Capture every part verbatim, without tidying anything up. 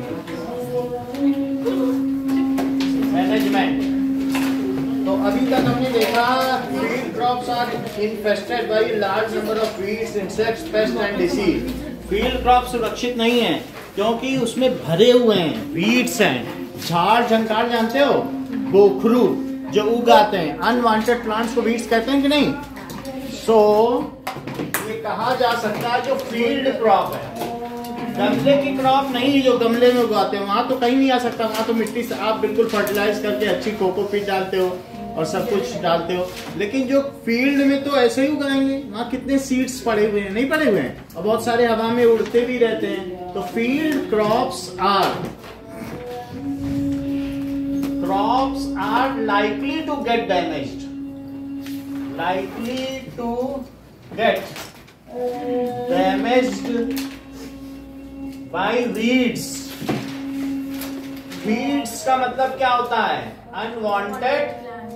Management. तो अभी तक हमने देखा field crops are infested by large number of weeds, insects, pest and disease. Field crop सुरक्षित नहीं है क्योंकि उसमें भरे हुए हैं, वीड्स हैं, झाड़ झंकार जानते हो, गोखरू जो उगाते हैं, अनवांटेड प्लांट्स को वीड्स कहते हैं कि नहीं। सो so, ये कहा जा सकता है जो फील्ड क्रॉप है, गमले की क्रॉप नहीं जो गमले में उगाते हैं, वहां तो कहीं नहीं आ सकता, वहां तो मिट्टी से आप बिल्कुल फर्टिलाइज करके अच्छी कोकोपीट डालते हो और सब कुछ डालते हो। लेकिन जो फील्ड में तो ऐसे ही उगाएंगे, वहां कितने सीड्स पड़े हुए हैं, नहीं पड़े हुए हैं, और बहुत सारे हवा में उड़ते भी रहते हैं। तो field crops are crops are likely to get damaged, likely to get damaged by weeds. Weeds का मतलब क्या होता है? अनवांटेड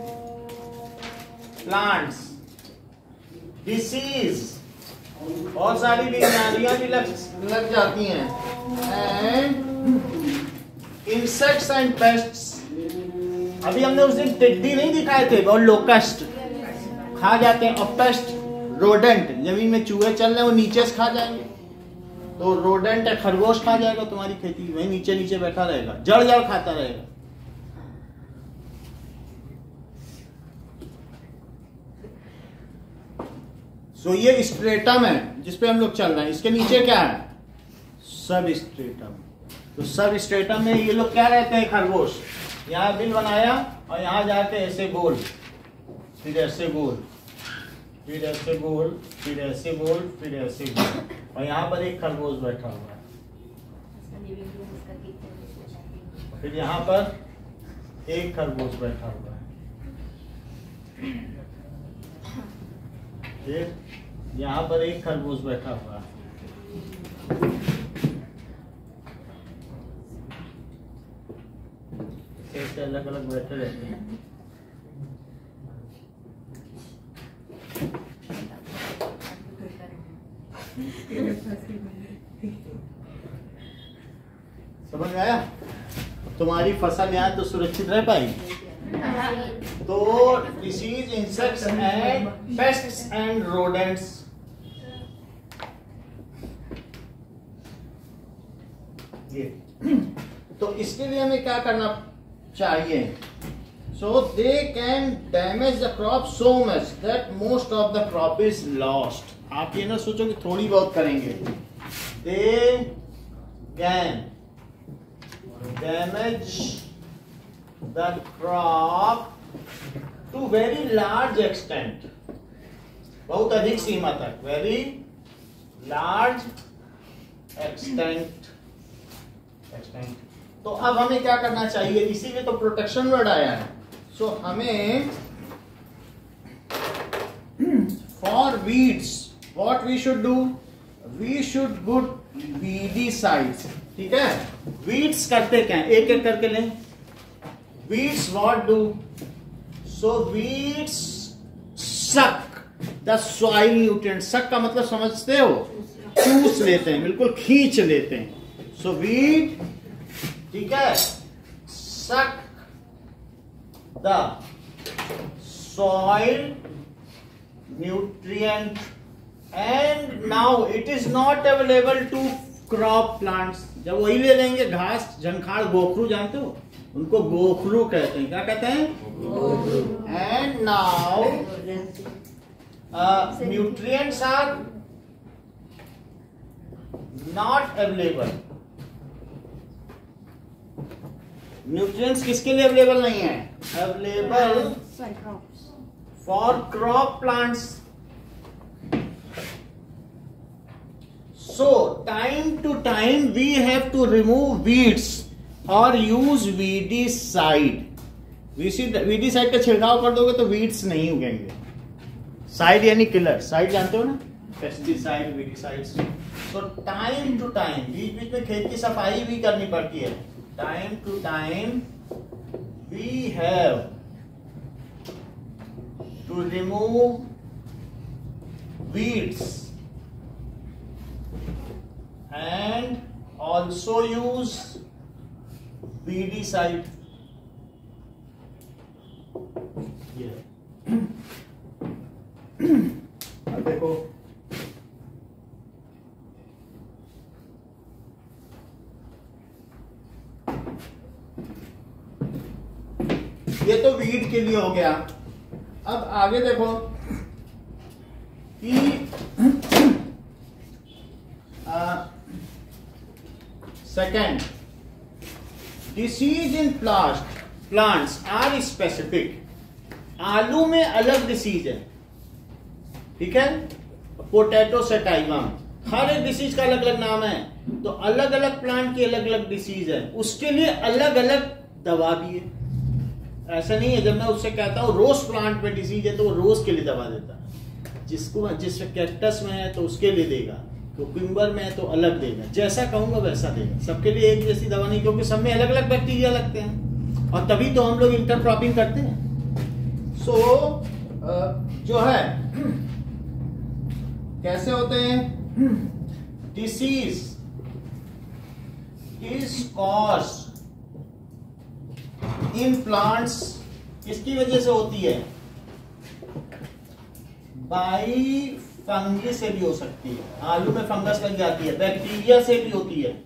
प्लांट्स, डिसीज, बहुत सारी बीमारियां भी लग, लग जाती हैं, एंड इंसेक्ट्स एंड पेस्ट्स। अभी हमने उस दिन टिड्डी नहीं दिखाए थे, और लोकस्ट खा जाते हैं, और पेस्ट रोडेंट, जमीन में चूहे चल रहे हैं वो नीचे से खा जाएंगे, तो रोडेंट है, खरगोश खा जाएगा तुम्हारी खेती, वही नीचे नीचे बैठा रहेगा, जड़ जड़ खाता रहेगा। सो so, ये स्ट्रेटम है जिसपे हम लोग चल रहे हैं, इसके नीचे क्या है? सब स्ट्रेटम। तो सब स्ट्रेटम में ये लोग क्या रहते हैं? खरगोश। यहाँ बिल बनाया और यहाँ जाके ऐसे गोल, फिर ऐसे गोल, फिर ऐसे गोल, फिर ऐसे गोल, फिर ऐसे गोल, और यहाँ पर एक खरगोश बैठा हुआ है, फिर यहाँ पर एक खरगोश बैठा हुआ है, फिर यहाँ पर एक खरगोश बैठा हुआ है, ऐसे अलग अलग बैठे रहते हैं। समझ आया? तुम्हारी फसल यहाँ तो सुरक्षित रह पाएगी। तो disease, insects and pests and rodents. ये तो इसके लिए हमें क्या करना चाहिए? So they can damage the crop so much that most of the crop is lost. आप ये ना सोचो कि थोड़ी बहुत करेंगे। They can damage the crop to very large extent, बहुत अधिक सीमा तक, वेरी लार्ज एक्सटेंट एक्सटेंट। तो अब हमें क्या करना चाहिए? इसीलिए तो प्रोटेक्शन वर्ड आया है। सो so, हमें for weeds what we should do? We should good weedicides. ठीक है, वीड्स करते क्या? एक एक करके लें। Weeds what do? So weeds suck the soil nutrient. Suck का मतलब समझते हो? चूस लेते हैं, बिल्कुल खींच लेते हैं। सो वीड, ठीक है, suck the soil nutrient and now it is not available to crop plants. जब वही ले लेंगे, घास, झंखाड़, गोखरू जानते हो? उनको गोखरू कहते हैं। क्या कहते हैं? And now nutrients are not available. Nutrients किसके लिए अवेलेबल नहीं है? Available for crop plants. So time to time we have to remove weeds और यूज वीडीसाइड। वीडीसाइड का छिड़काव कर दोगे तो वीड्स नहीं उगेंगे। साइड यानी किलर, साइड जानते हो ना? Pesticide, weedicides. So time to time, बीच बीच में खेत की सफाई भी करनी पड़ती है। Time to time we have to remove weeds and also use weedicide, ये अब देखो ये तो वीड के लिए हो गया। अब आगे देखो कि second, disease in plant plants are specific. आलू में अलग डिसीज है, ठीक है, पोटैटो सेटाइवम, हर एक डिसीज का अलग अलग नाम है। तो अलग अलग प्लांट की अलग अलग डिसीज है, उसके लिए अलग अलग दवा भी है। ऐसा नहीं है जब मैं उससे कहता हूँ रोज प्लांट में डिसीज है तो वो रोज के लिए दवा देता है, जिसको जिस कैक्टस में है तो उसके लिए देगा, क्यूकम्बर में है तो अलग देगा, जैसा कहूंगा वैसा देगा। सबके लिए एक जैसी दवा नहीं, क्योंकि सब में अलग अलग बैक्टीरिया लगते हैं और तभी तो हम लोग इंटरक्रॉपिंग करते हैं। सो so, जो है कैसे होते हैं, disease is caused in plants, किसकी वजह से होती है, बाई फंगी से भी हो सकती है, आलू में फंगस लग जाती है, बैक्टीरिया से भी होती है,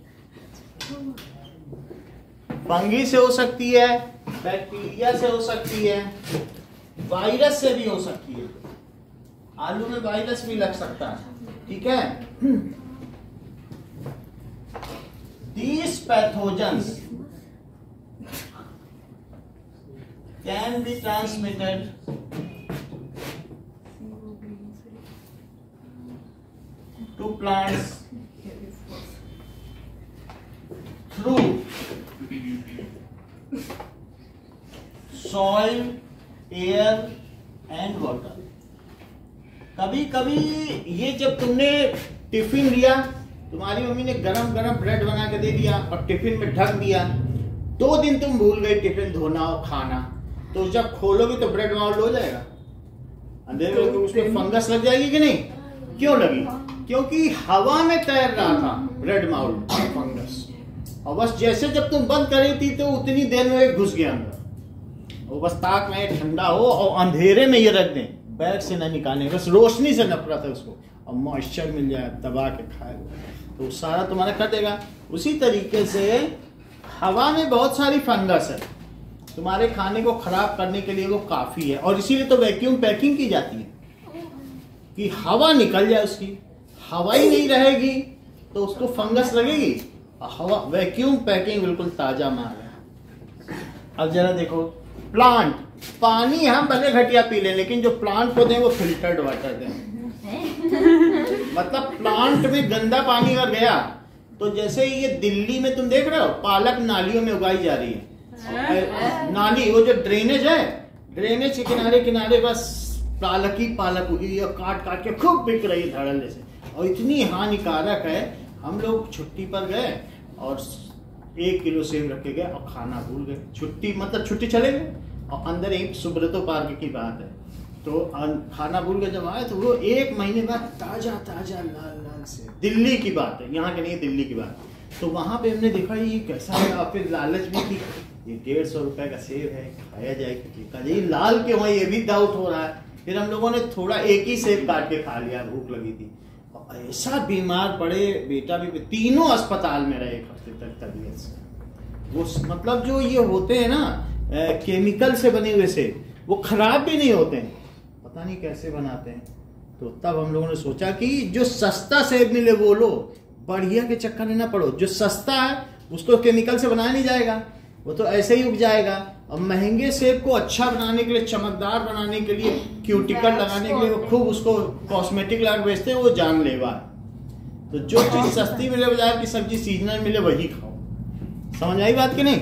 फंगी से हो सकती है, बैक्टीरिया से हो सकती है, वायरस से भी हो सकती है। आलू में वायरस भी लग सकता है, ठीक है। These pathogens can be transmitted to plants through soil, air and water। कभी कभी ये जब तुमने टिफिन लिया, तुम्हारी मम्मी ने गरम गरम ब्रेड बना के दे दिया और टिफिन में ढक दिया, दो दिन तुम भूल गए टिफिन धोना और खाना, तो जब खोलोगे तो ब्रेड माउल्ड हो जाएगा, अंधेरे में उसमें फंगस लग जाएगी कि नहीं? क्यों लगी? क्योंकि हवा में तैर रहा था ब्रेड माउल्ड फंगस, और बस जैसे जब तुम बंद करी थी तो उतनी देर में घुस गया अंदर। वो बस ताक में ठंडा हो और अंधेरे में ये रख दें, बैग से न निकालें, बस रोशनी से नफरत है उसको, और मॉइस्चर मिल जाए दबा के खाए तो सारा तुम्हारा कर देगा। उसी तरीके से हवा में बहुत सारी फंगस है, तुम्हारे खाने को खराब करने के लिए वो काफी है, और इसीलिए तो वैक्यूम पैकिंग की जाती है कि हवा निकल जाए उसकी। हवा ही नहीं रहेगी तो उसको फंगस लगेगी, हवा वैक्यूम पैकिंग बिल्कुल ताजा माल है। अब जरा देखो, प्लांट, पानी हम भले घटिया पी लें, लेकिन जो प्लांट को दें वो फिल्टर्ड वाटर दें। मतलब प्लांट में गंदा पानी अगर गया तो जैसे ये दिल्ली में तुम देख रहे हो पालक नालियों में उगाई जा रही है, नाली वो जो ड्रेनेज है, ड्रेनेज के किनारे किनारे बस पालक ही पालक उगी और काट काट के खूब बिक रही है धड़ल्ले से, और इतनी हानिकारक है। हम लोग छुट्टी पर गए और एक किलो सेब रख के गए और खाना भूल गए। छुट्टी मतलब छुट्टी चले गए और अंदर एक सुब्रतो पार्क की बात है, तो खाना भूल के जब आए तो वो एक महीने बाद ताजा ताजा लाल लाल से, दिल्ली की बात है, यहाँ के नहीं दिल्ली की बात। तो वहां पे हमने देखा ये कैसा है, और फिर लालच भी थी, ये डेढ़ सौ रुपए का सेब है, खाया जाए, ये लाल क्यों है, ये भी डाउट हो रहा है। फिर हम लोगों ने थोड़ा एक ही सेब काट के खा लिया, भूख लगी थी, और ऐसा बीमार पड़े, बेटा भी, तीनों अस्पताल में रहे एक हफ्ते तक तबीयत से। वो मतलब जो ये होते हैं ना केमिकल से बने हुए सेब, वो खराब भी नहीं होते हैं, पता नहीं कैसे बनाते हैं। तो तब हम लोगों ने सोचा कि जो सस्ता सेब मिले वो लो, बढ़िया के चक्कर में ना पड़ो। जो सस्ता है उसको केमिकल से बनाया नहीं जाएगा, वो तो ऐसे ही उग जाएगा। और महंगे सेब को अच्छा बनाने के लिए, चमकदार बनाने के लिए, क्यूटिकल लगाने के लिए वो खूब उसको कॉस्मेटिक लगा बेचते हैं, वो जानलेवा। तो जो चीज सस्ती मिले, बाजार की सब्जी सीजनल मिले, वही खाओ। समझ आई बात कि नहीं?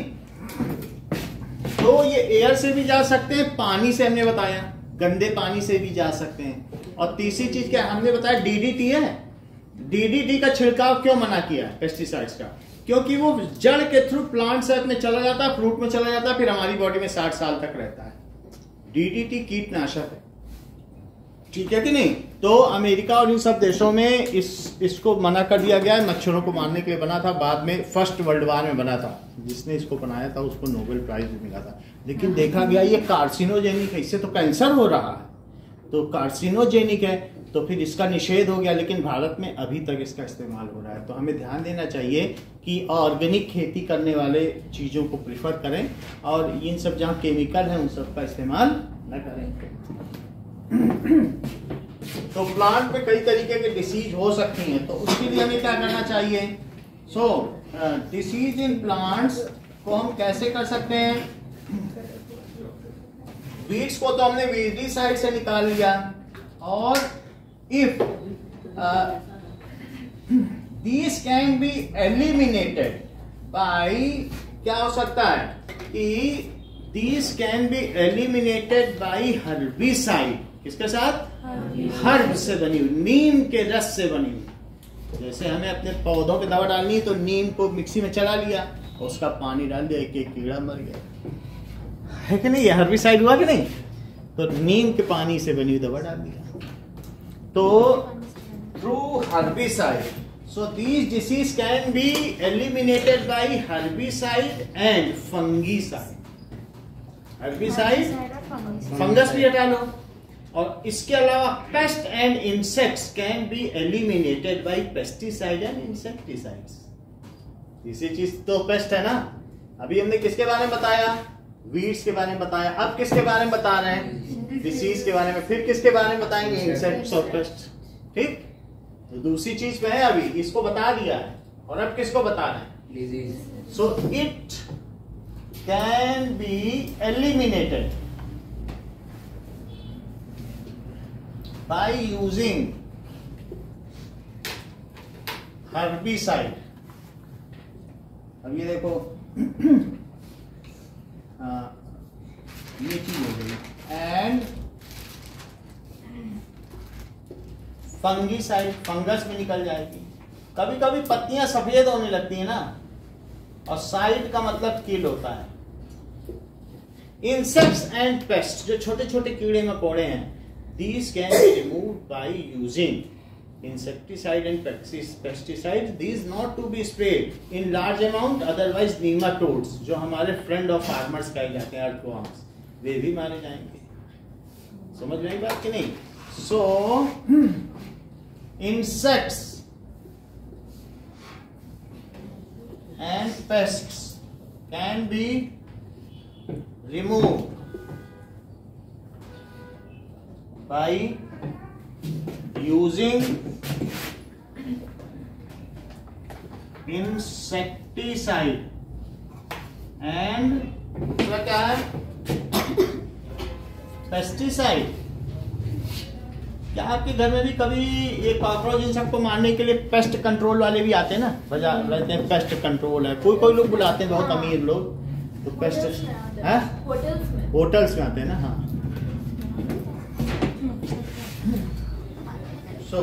तो ये एयर से भी जा सकते हैं, पानी से हमने बताया, गंदे पानी से भी जा सकते हैं। और तीसरी चीज क्या हमने बताया, डीडीटी है। डीडीटी का छिड़काव क्यों मना किया है पेस्टिसाइड्स का? क्योंकि वो जड़ के थ्रू प्लांट सेट में चला जाता है, फ्रूट में चला जाता है, फिर हमारी बॉडी में साठ साल तक रहता है। डीडीटी कीटनाशक है, ठीक है कि नहीं। तो अमेरिका और इन सब देशों में इस इसको मना कर दिया गया है, मच्छरों को मारने के लिए बना था। बाद में फर्स्ट वर्ल्ड वार में बना था, जिसने इसको बनाया था उसको नोबेल प्राइज भी मिला था। लेकिन देखा गया ये कार्सिनोजेनिक है, इससे तो कैंसर हो रहा है, तो कार्सिनोजेनिक है, तो फिर इसका निषेध हो गया। लेकिन भारत में अभी तक इसका इस्तेमाल हो रहा है। तो हमें ध्यान देना चाहिए कि ऑर्गेनिक खेती करने वाले चीज़ों को प्रिफर करें, और इन सब जहाँ केमिकल है उन सब का इस्तेमाल न करें। तो प्लांट में कई तरीके के डिसीज हो सकती हैं, तो उसके लिए हमें क्या करना चाहिए। सो डिसीज इन प्लांट्स को हम कैसे कर सकते हैं। वीड्स को तो हमने वीडिसाइड से निकाल लिया, और if these can be eliminated by, क्या हो सकता है कि these can be eliminated by herbicide. किसके साथ? हर्ब से बनी हुई, नीम के रस से बनी हुई। जैसे हमें अपने पौधों पे दवा डालनी है तो नीम को मिक्सी में चला लिया, उसका पानी डाल दिया, एक एक कीड़ा मर गया, है कि नहीं। ये हर्बिसाइड हुआ कि नहीं। तो नीम के पानी से बनी हुई दवा डाल दिया। तो through herbicide, so these disease can be eliminated by herbicide and fungicide. Herbicide, fungus भी हटा लो, और इसके अलावा pest and insects can be eliminated by pesticide and insecticides. इसी चीज तो पेस्ट है ना। अभी हमने किसके बारे में बताया? वीड्स के बारे में बताया। अब किसके बारे में बता रहे हैं? डिसीज के बारे में। फिर किसके बारे में बताएंगे? इंसेक्ट्स और पेस्ट। ठीक, तो दूसरी चीज पे है, अभी इसको बता दिया है, और अब किसको बता रहे हैं? Disease. So it can be eliminated by using herbicide। अब ये देखो आ, ये चीज हो गई, एंड फंगिसाइड, फंगस भी निकल जाएगी। कभी कभी पत्तियां सफेद होने लगती है ना, और साइड का मतलब किल होता है। इंसेक्ट्स एंड पेस्ट, जो छोटे छोटे कीड़े मकोड़े हैं, these can be removed by using insecticide and pesticides. These not to be sprayed in large amount, otherwise nematodes, जो हमारे friend of farmers कहे जाते हैं, earthworms, वे भी मारे जाएंगे। समझ रही बात कि नहीं। So insects and pests can be removed by using insecticide and क्या है? पेस्टिसाइड। क्या आपके घर में भी कभी ये कॉकरोच इन सबको मारने के लिए पेस्ट कंट्रोल वाले भी आते हैं ना, बाजार रहते हैं, पेस्ट कंट्रोल है। कोई कोई लोग बुलाते हैं, बहुत अमीर लोग, तो पेस्ट है होटल्स में आते हैं ना। हाँ, So,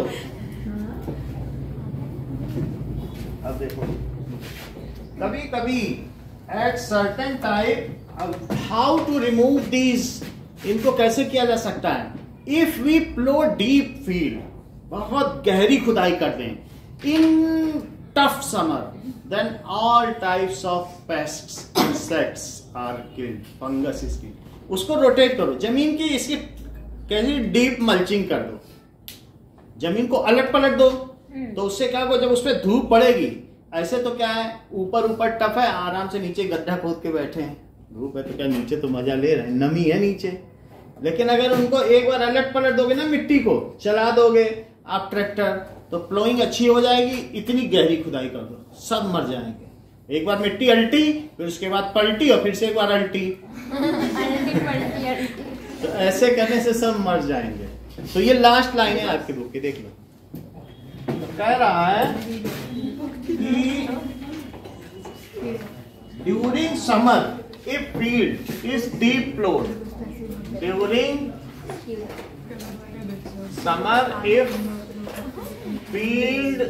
अब देखो, कभी कभी at certain time, how to remove these, इनको कैसे किया जा सकता है? If we plow deep field, बहुत गहरी खुदाई कर दें, in tough summer, then all types of pests, insects are killed, fungus is killed. उसको रोटेट करो, जमीन की इसकी कैसी डीप मल्चिंग कर दो, जमीन को अलट पलट दो, तो उससे क्या होगा, जब उस पर धूप पड़ेगी, ऐसे तो क्या है, ऊपर ऊपर टफ है, आराम से नीचे गड्ढा खोद के बैठे हैं, धूप है तो क्या नीचे तो मजा ले रहे हैं, नमी है नीचे। लेकिन अगर उनको एक बार अलट पलट दोगे ना, मिट्टी को चला दोगे आप ट्रैक्टर, तो प्लोइंग अच्छी हो जाएगी। इतनी गहरी खुदाई कर दो, सब मर जाएंगे। एक बार मिट्टी अल्टी, फिर उसके बाद पलटी, और फिर से एक बार अल्टी, तो ऐसे करने से सब मर जाएंगे। तो ये लास्ट लाइन है आपके बुक की, देख लो। तो कह रहा है कि during summer if field is deep ploughed, during summer if field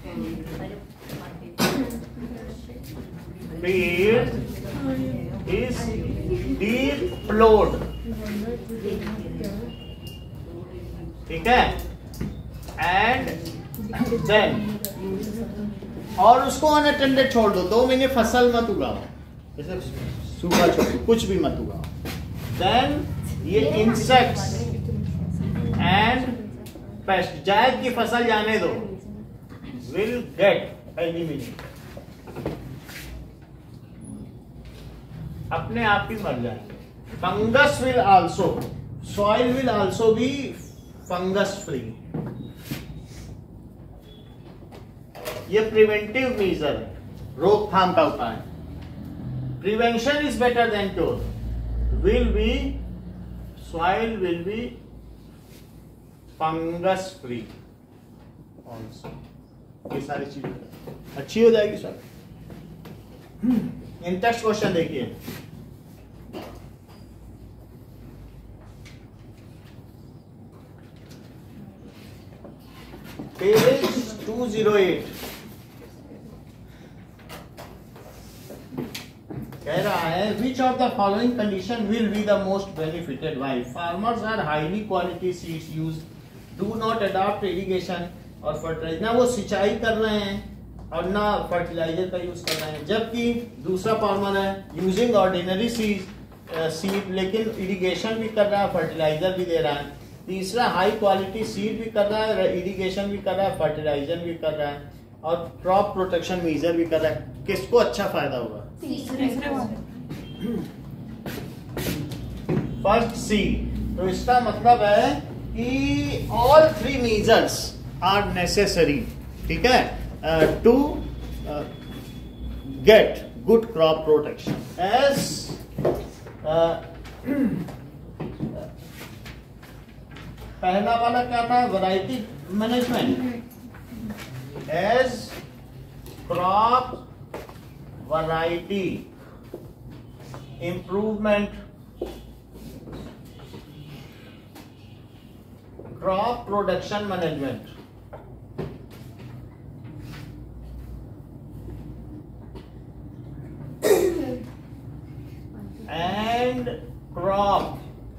field is deep plowed, ठीक है, एंड देन और उसको अनअटेंडेड छोड़ दो, दो महीने फसल मत उगाओ, जैसे सूखा छोड़ो, कुछ भी मत उगाओ। देन ये इंसेक्ट्स एंड पेस्ट, जायद की फसल जाने दो, विल गेट एलिमिनेटेड, अपने आप ही मर जाएंगे। Fungus will also, soil will also be fungus free. ये प्रिवेंटिव मेजर है, रोकथाम का उपाय। Prevention is better than cure, will be soil will be fungus free also. ये सारी चीजें अच्छी हो जाएगी सर। इन टेक्स्ट क्वेश्चन देखिए, पेज टू ज़ीरो एट कह रहा है, which of the following condition will be the most benefited by farmers are highly quality seeds use, do not adopt irrigation और फर्टिलाइजर। ना वो सिंचाई कर रहे हैं और ना फर्टिलाइजर का यूज कर रहे हैं, जबकि दूसरा फार्मर है यूजिंग ऑर्डिनरी सीड सीड लेकिन इरिगेशन भी कर रहा है, फर्टिलाइजर भी दे रहा है। तीसरा हाई क्वालिटी सीड भी कर रहा है, इरिगेशन भी कर रहा है, फर्टिलाइजर भी कर रहा है और क्रॉप प्रोटेक्शन मेजर भी कर रहा है। किसको अच्छा फायदा होगा? First C. तो इसका मतलब है कि all three measures are necessary, ठीक है, to get good crop protection. As पहला वाला क्या था? Variety management. As crop variety improvement, crop production management, and crop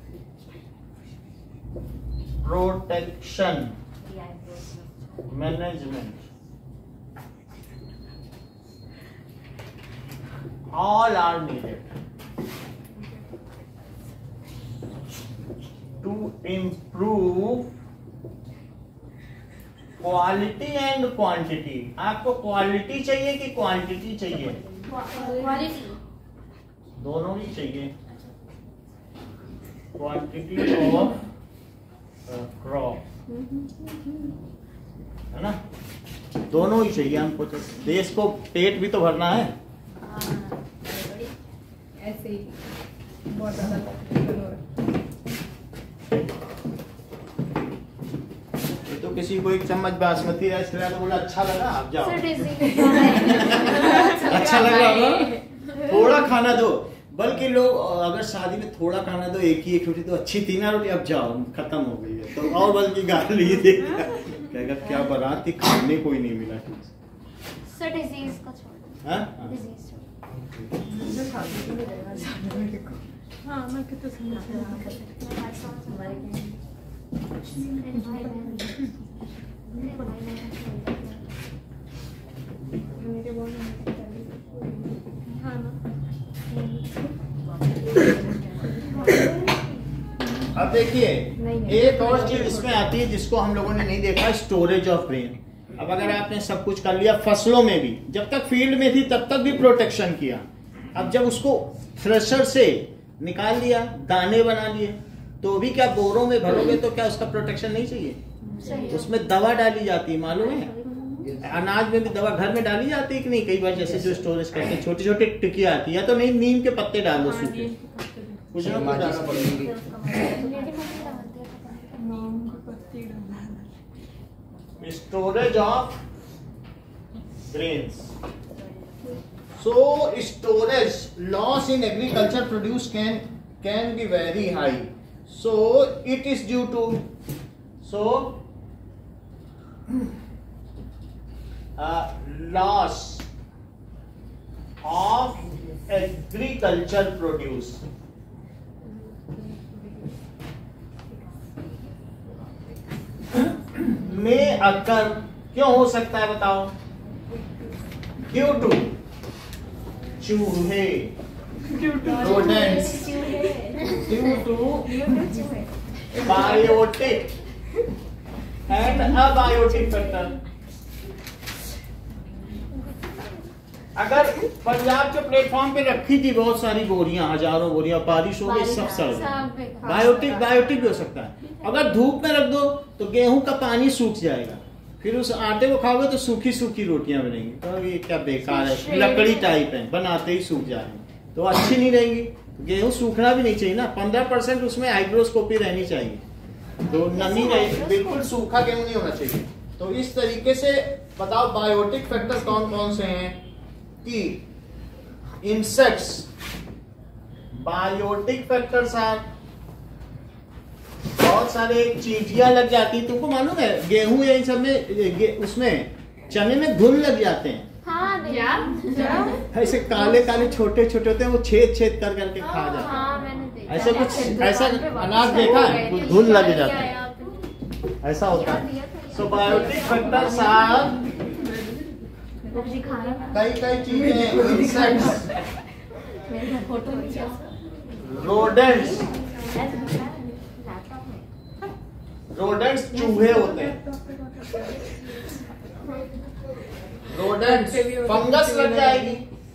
protection management, all are needed to improve quality and quantity। आपको quality चाहिए कि quantity चाहिए? क्वालिटी, दोनों ही चाहिए। क्वांटिटी ऑफ क्रॉप, है ना, दोनों ही चाहिए हमको। तो देश को पेट भी तो भरना है। ऐसे ही बहुत ज्यादा तो किसी को एक चम्मच बासमती राइस खिलाया तो बोला अच्छा लगा, आप जाओ। अच्छा लगा होगा, थोड़ा खाना दो। बल्कि लोग अगर शादी में थोड़ा खाना दो, एक ही एक रोटी तो अच्छी थी ना रोटी, अब जाओ खत्म हो गई है, तो और बल्कि गाल ये देगा, कहेगा क्या बारात थी, खाने कोई नहीं मिला। सर डिजीज को छोड़, हाँ डिजीज हाँ मैं कितना समझ अब देखिए एक और चीज इसमें आती है जिसको हम लोगों ने नहीं देखा, स्टोरेज ऑफ ग्रेन। अब अगर आपने सब कुछ कर लिया, फसलों में भी जब तक फील्ड में थी तब तक भी प्रोटेक्शन किया, अब जब उसको थ्रेशर से निकाल लिया, दाने बना लिए, तो भी क्या बोरों में भरोगे तो क्या उसका प्रोटेक्शन नहीं चाहिए? उसमें दवा डाली जाती है, मालूम है? अनाज में भी दवा घर में डाली जाती है कि नहीं? कई बार जैसे जो स्टोरेज करते हैं छोटी छोटी टिकिया आती है, या तो नहीं नीम के पत्ते डाल दो सूखे, कुछ ना कुछ डालना पड़ेगा। Storage of grains. So storage loss in agriculture produce can can be very high. So it is due to so uh, loss of agriculture produce. में अक्कर क्यों हो सकता है बताओ? ड्यू टू चूहे, rodents, due to biotic and abiotic factor. अगर पंजाब के platform पे रखी थी बहुत सारी बोरियां, हजारों बोरियां, बारिश हो गई, सब सड़ गई, बायोटिक बायोटिक भी हो सकता है। अगर धूप में रख दो तो गेहूं का पानी सूख जाएगा, फिर उस आटे को खाओगे तो सूखी सूखी रोटियां बनेंगी, तो ये क्या बेकार है, लकड़ी टाइप है, बनाते ही सूख जाएंगे तो अच्छी नहीं रहेंगी। गेहूं सूखना भी नहीं चाहिए ना, पंद्रह परसेंट उसमें हाइग्रोस्कोपी रहनी चाहिए, तो नमी रहेगी, बिल्कुल सूखा गेहूं नहीं होना चाहिए। तो इस तरीके से बताओ बायोटिक फैक्टर कौन कौन से हैं कि इंसेक्ट्स बायोटिक फैक्टर्स आर, बहुत सारे चींटियां लग जाती, तुमको मालूम है गेहूं या इन सब में, उसमें चने में घुन लग जाते हैं। हाँ, क्या? ऐसे काले काले छोटे छोटे होते हैं, वो छेद छेद कर करके खा जाते हैं। हाँ, मैंने देखा। ऐसे कुछ ऐसा अनाज देखा है, कुछ घुन लग जाता है, ऐसा होता है। सो बायोटिक फैक्टर्स आर कई कई चीजें, इंसेक्ट्स, रोडेंट्स, रोडेंट्स चूहे होते हैं, रोडेंट्स, फंगस लग जाएगी,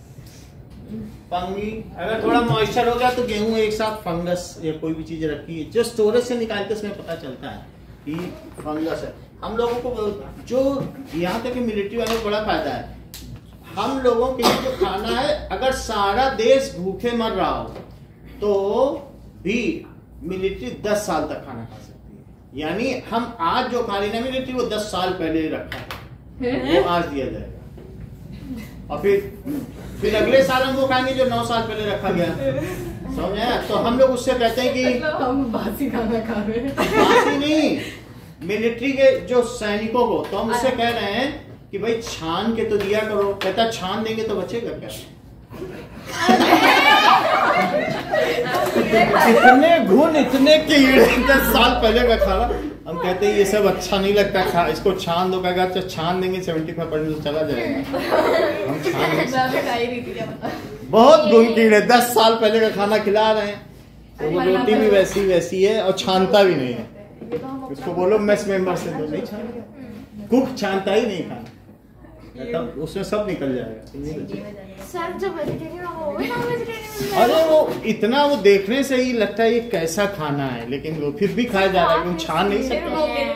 फंगी, अगर थोड़ा मॉइस्चर हो गया तो गेहूं एक साथ फंगस या कोई भी चीज रखी है जो स्टोरेज से निकालते उसमें पता चलता है कि फंगस है। हम लोगों को जो यहाँ तक कि मिलिट्री वालों को बड़ा फायदा है, हम लोगों के लिए जो खाना है, अगर सारा देश भूखे मर रहा हो तो भी मिलिट्री दस साल तक खाना खा सकती है। यानी हम आज जो खा रहे हैं मिलिट्री वो दस साल पहले रखा है, वो आज दिया जाएगा, और फिर फिर अगले साल हम वो खाएंगे जो नौ साल पहले रखा गया। समझे? तो हम लोग उससे कहते हैं कि हम बासी खाना खा रहे हैं। बासी नहीं, मिलिट्री के जो सैनिकों को तो हम उससे कह रहे हैं कि भाई छान के तो दिया करो। कहता छान देंगे तो बचेगा क्या? इतने घुन, इतने कीड़े, दस साल पहले का खाना। हम कहते हैं ये सब अच्छा नहीं लगता, खा इसको छान दो। कहेगा अच्छा छान देंगे सेवेंटी फाइव परसेंट तो चला जाएगा। हम छान नहीं, बहुत घुन कीड़े, दस साल पहले का खाना खिला रहे हैं, तो वो रोटी भी वैसी वैसी है और छानता भी नहीं है। उसको बोलो मेस मेंबर से तो नहीं छानेगा, कुक छानता ही नहीं खाना, तब उसमें सब निकल जाएगा। सर जो वेजिटेरियन हो गए नॉन वेजिटेरियन, अरे वो इतना वो देखने से ही लगता है ये कैसा खाना है, लेकिन वो फिर भी खाया जा रहा है, क्योंकि छान नहीं सकते।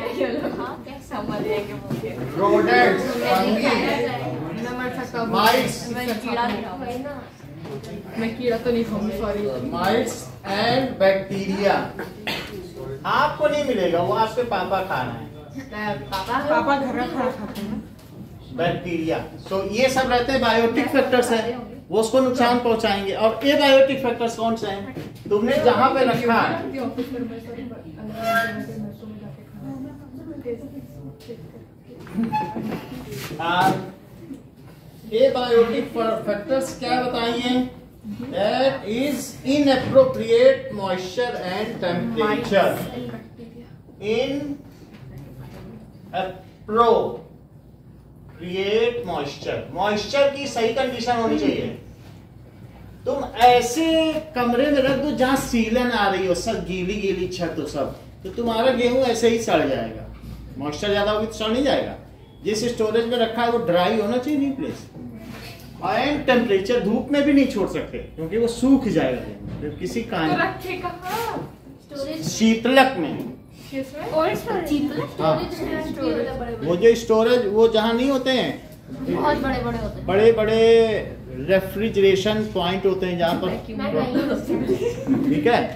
रोडेंट्स, माइट्स, मैं कीड़ा तो नहीं खाऊंगी, सॉरी। माइट्स एंड बैक्टीरिया आपको नहीं मिलेगा, वो आपके पापा खा रहे हैं। पापा पापा घर का खाना खाते हैं। बैक्टीरिया, सो so, ये सब रहते हैं बायोटिक फैक्टर्स है, वो उसको नुकसान पहुंचाएंगे। और ये बायोटिक फैक्टर्स कौन से हैं? तुमने जहां पे रखा है, ये बायोटिक फैक्टर्स क्या बताइए? That is inappropriate moisture and temperature. Inappropriate moisture, moisture की सही कंडीशन होनी चाहिए। तुम ऐसे कमरे में रख दो जहां सीलन आ रही हो, सब गीली गीली छत हो सब, तो तुम्हारा गेहूं ऐसे ही सड़ जाएगा। मॉइस्चर ज्यादा होगी तो सड़ नहीं जाएगा। जिस स्टोरेज में रखा है वो ड्राई होना चाहिए नहीं प्लेस, एंड टेम्परेचर धूप में भी नहीं छोड़ सकते क्योंकि वो सूख जाएगा। तो किसी काम तो रखे कहाँ? स्टोरेज शीतलक में, और स्टोरेज, हाँ। स्टोरेज वो जो स्टोरेज वो जहाँ नहीं होते हैं, बहुत बड़े बड़े होते हैं, बड़े बड़े रेफ्रिजरेशन पॉइंट होते हैं जहाँ पर, ठीक है।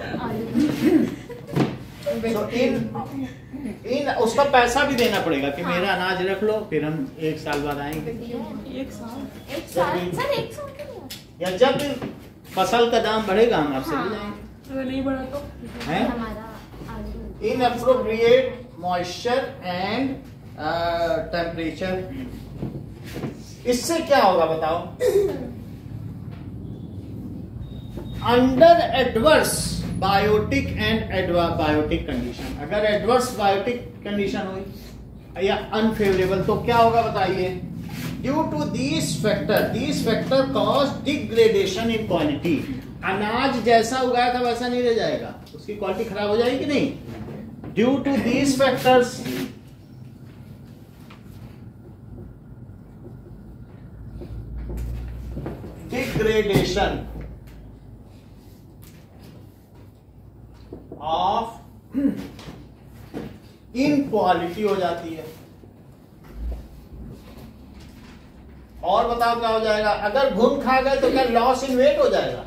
तो इन इन उसका पैसा भी देना पड़ेगा कि मेरा अनाज रख लो, फिर हम एक साल बाद आएंगे, एक साल एक साल सर एक साल के लिए, या जब भी फसल का दाम बढ़ेगा हम आपसे ले जाएंगे। अगर नहीं बढ़ा तो हैं? हमारा Inappropriate moisture and टेम्परेचर, इससे क्या होगा बताओ? Under adverse biotic and abiotic condition, अगर एडवर्स बायोटिक कंडीशन हुई, या अनफेवरेबल, तो क्या होगा बताइए? Due to this factor, this factor cause degradation in quality. अनाज जैसा उगाया था वैसा नहीं रह जाएगा, उसकी क्वालिटी खराब हो जाएगी कि नहीं? Due to this factors degradation of in quality हो जाती है। और बताओ क्या हो जाएगा? अगर घुन खा गए तो क्या लॉस इन वेट हो जाएगा?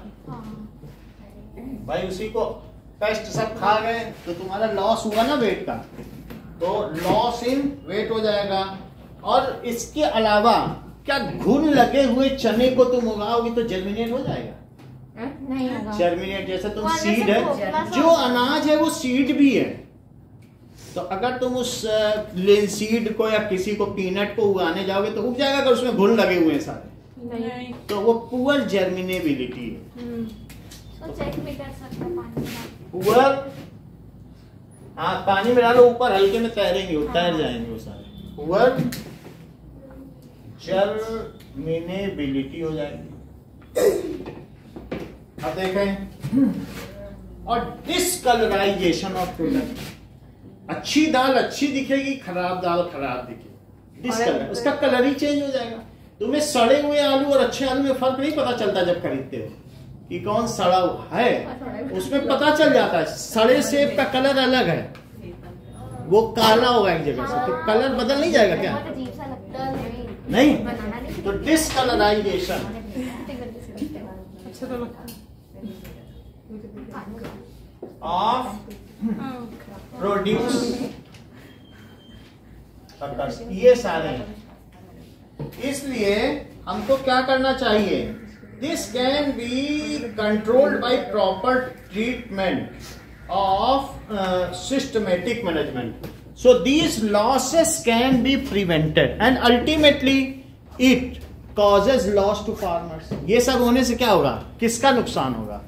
भाई उसी को पेस्ट सब खा गए तो तुम्हारा लॉस हुआ ना वेट का, तो लॉस इन वेट हो जाएगा। और इसके अलावा क्या घुन लगे हुए चने को तुम उगाओगी तो जर्मिनेट हो जाएगा? नहीं होगा। जर्मिनेट जैसे तुम वो सीड जैसे है, खोखला सा जो अनाज है वो सीड भी है। तो अगर तुम उस लिनसीड को या किसी को पीनट को उगाने जाओगे तो उग जाएगा, अगर उसमें घुन लगे हुए हैं सारे नहीं। तो वो पुअर जर्मिनेबिलिटी है। तो चेक भी कर सकते हैं पानी में। पुअर, हाँ पानी में डालो ऊपर हल्के में तैरेंगे, वो तैर जाएंगे वो सारे। पुअर जर्मिनेबिलिटी हो जाएगी। अब देखें, और डिसकलराइजेशन ऑफ प्रोडक्ट। अच्छी दाल अच्छी दिखेगी, खराब दाल खराब दिखेगी, डिसकलर, उसका कलर ही चेंज हो जाएगा। तुम्हें सड़े हुए आलू और अच्छे आलू में फर्क नहीं पता चलता जब खरीदते हो कि कौन सड़ा हुआ है, उसमें पता चल जाता है। सड़े सेब का कलर अलग है, वो काला होगा एक जगह से, तो कलर बदल नहीं जाएगा क्या? बहुत अजीब सा लगता है। नहीं, बनाना नहीं। तो डिसकलराइजेशन अच्छा तो लगता है। ऑफ प्रोड्यूस, ये सारे हैं। इसलिए हमको क्या करना चाहिए? This can be controlled by proper treatment of systematic management. So these losses can be prevented and ultimately it causes loss to farmers. ये सब होने से क्या होगा? किसका नुकसान होगा?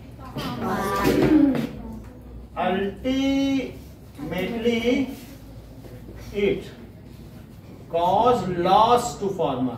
Ultimately, it cause loss to farmer.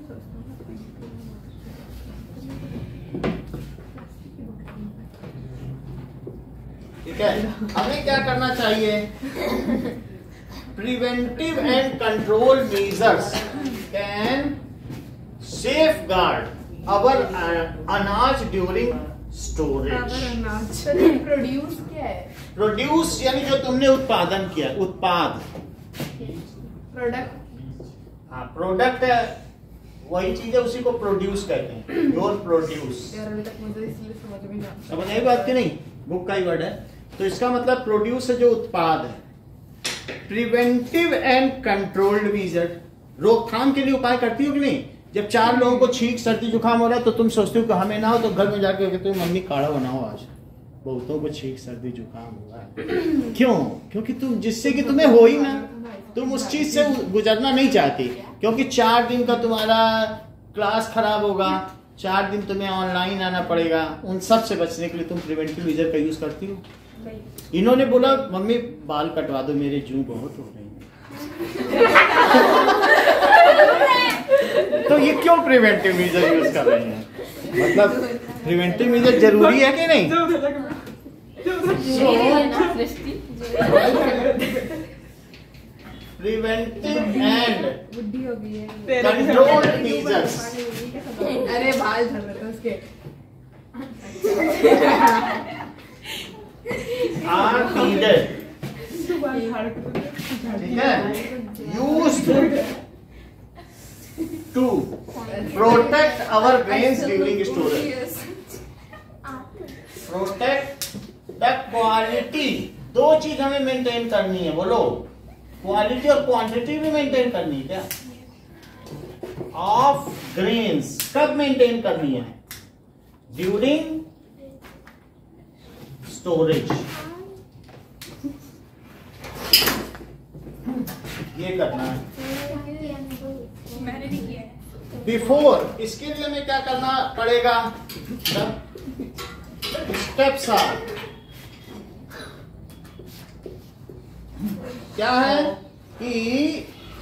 ठीक है, हमें क्या करना चाहिए? Preventive and control measures can safeguard our अनाज during स्टोरेज। प्रोड्यूस क्या है? प्रोड्यूस यानी जो तुमने उत्पादन किया, उत्पाद, प्रोडक्ट। हाँ प्रोडक्ट है, वही चीज है, उसी को प्रोड्यूस कहते हैं। योर प्रोड्यूस, यार अभी तक मुझे इसलिए समझ में नहीं आता। समझ आई बात की नहीं? बुक का ही वर्ड है, तो इसका मतलब प्रोड्यूस है जो उत्पाद है। प्रिवेंटिव एंड कंट्रोल्ड मीजर, रोकथाम के लिए उपाय करती हो कि नहीं? जब चार लोगों को छींक सर्दी जुकाम हो रहा है तो तुम सोचते हो कि हमें ना हो, तो घर में जाके कहते हो मम्मी काढ़ा बनाओ, आज बहुतों को छींक सर्दी जुकाम हुआ है। क्यों? क्योंकि तुम, जिससे कि तुम्हें हो ही ना, तुम उस चीज से गुजरना नहीं चाहती, क्योंकि चार दिन का तुम्हारा क्लास खराब होगा, चार दिन तुम्हें ऑनलाइन आना पड़ेगा। उन सब से बचने के लिए तुम प्रिवेंटिव मीजर का यूज करती हो। इन्होंने बोला मम्मी बाल कटवा दो, मेरे जूं बहुत हो रही है। तो ये क्यों प्रिवेंटिव मीजर यूज कर रहे हैं? मतलब प्रिवेंटिव मीजर जरूरी है कि नहीं? प्रिवेंटिव एंड बुद्धि हो गई है। कंट्रोल मीजर्स अरे बाल झड़ रहे थे उसके। आर नीडेड, ठीक है, used to protect our grains during storage. Protect the quality. दो चीज हमें मेंटेन करनी है, बोलो, क्वालिटी और क्वांटिटी भी मेंटेन करनी है क्या? ऑफ ग्रेन्स कब मेंटेन करनी है? During storage. ये करना है। मैंने नहीं किया है। बिफोर, इसके लिए हमें क्या करना पड़ेगा? स्टेप्स आर, क्या है कि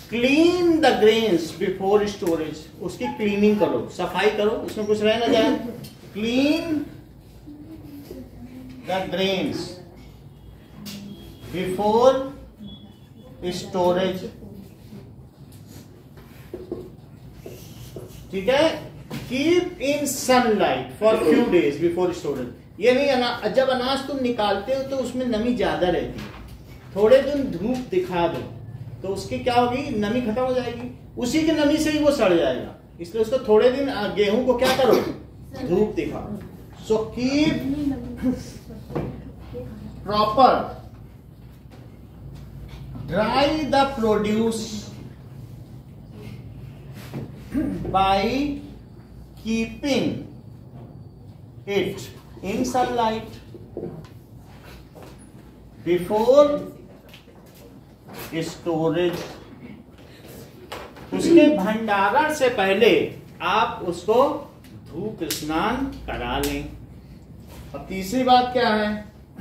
clean the grains before storage, उसकी क्लीनिंग करो, सफाई करो, उसमें कुछ रह ना जाए। Clean the grains before storage, ठीक है। Keep in sunlight for few days before storage, ये नहीं अना, जब अनाज तुम निकालते हो तो उसमें नमी ज्यादा रहती है, थोड़े दिन धूप दिखा दो तो उसकी क्या होगी, नमी खत्म हो जाएगी, उसी की नमी से ही वो सड़ जाएगा, इसलिए उसको थोड़े दिन गेहूं को क्या करो, धूप दिखाओ। So keep proper dry the produce by keeping it in sunlight before storage, उसके भंडारण से पहले आप उसको धूप स्नान करा लें। और तीसरी बात क्या है,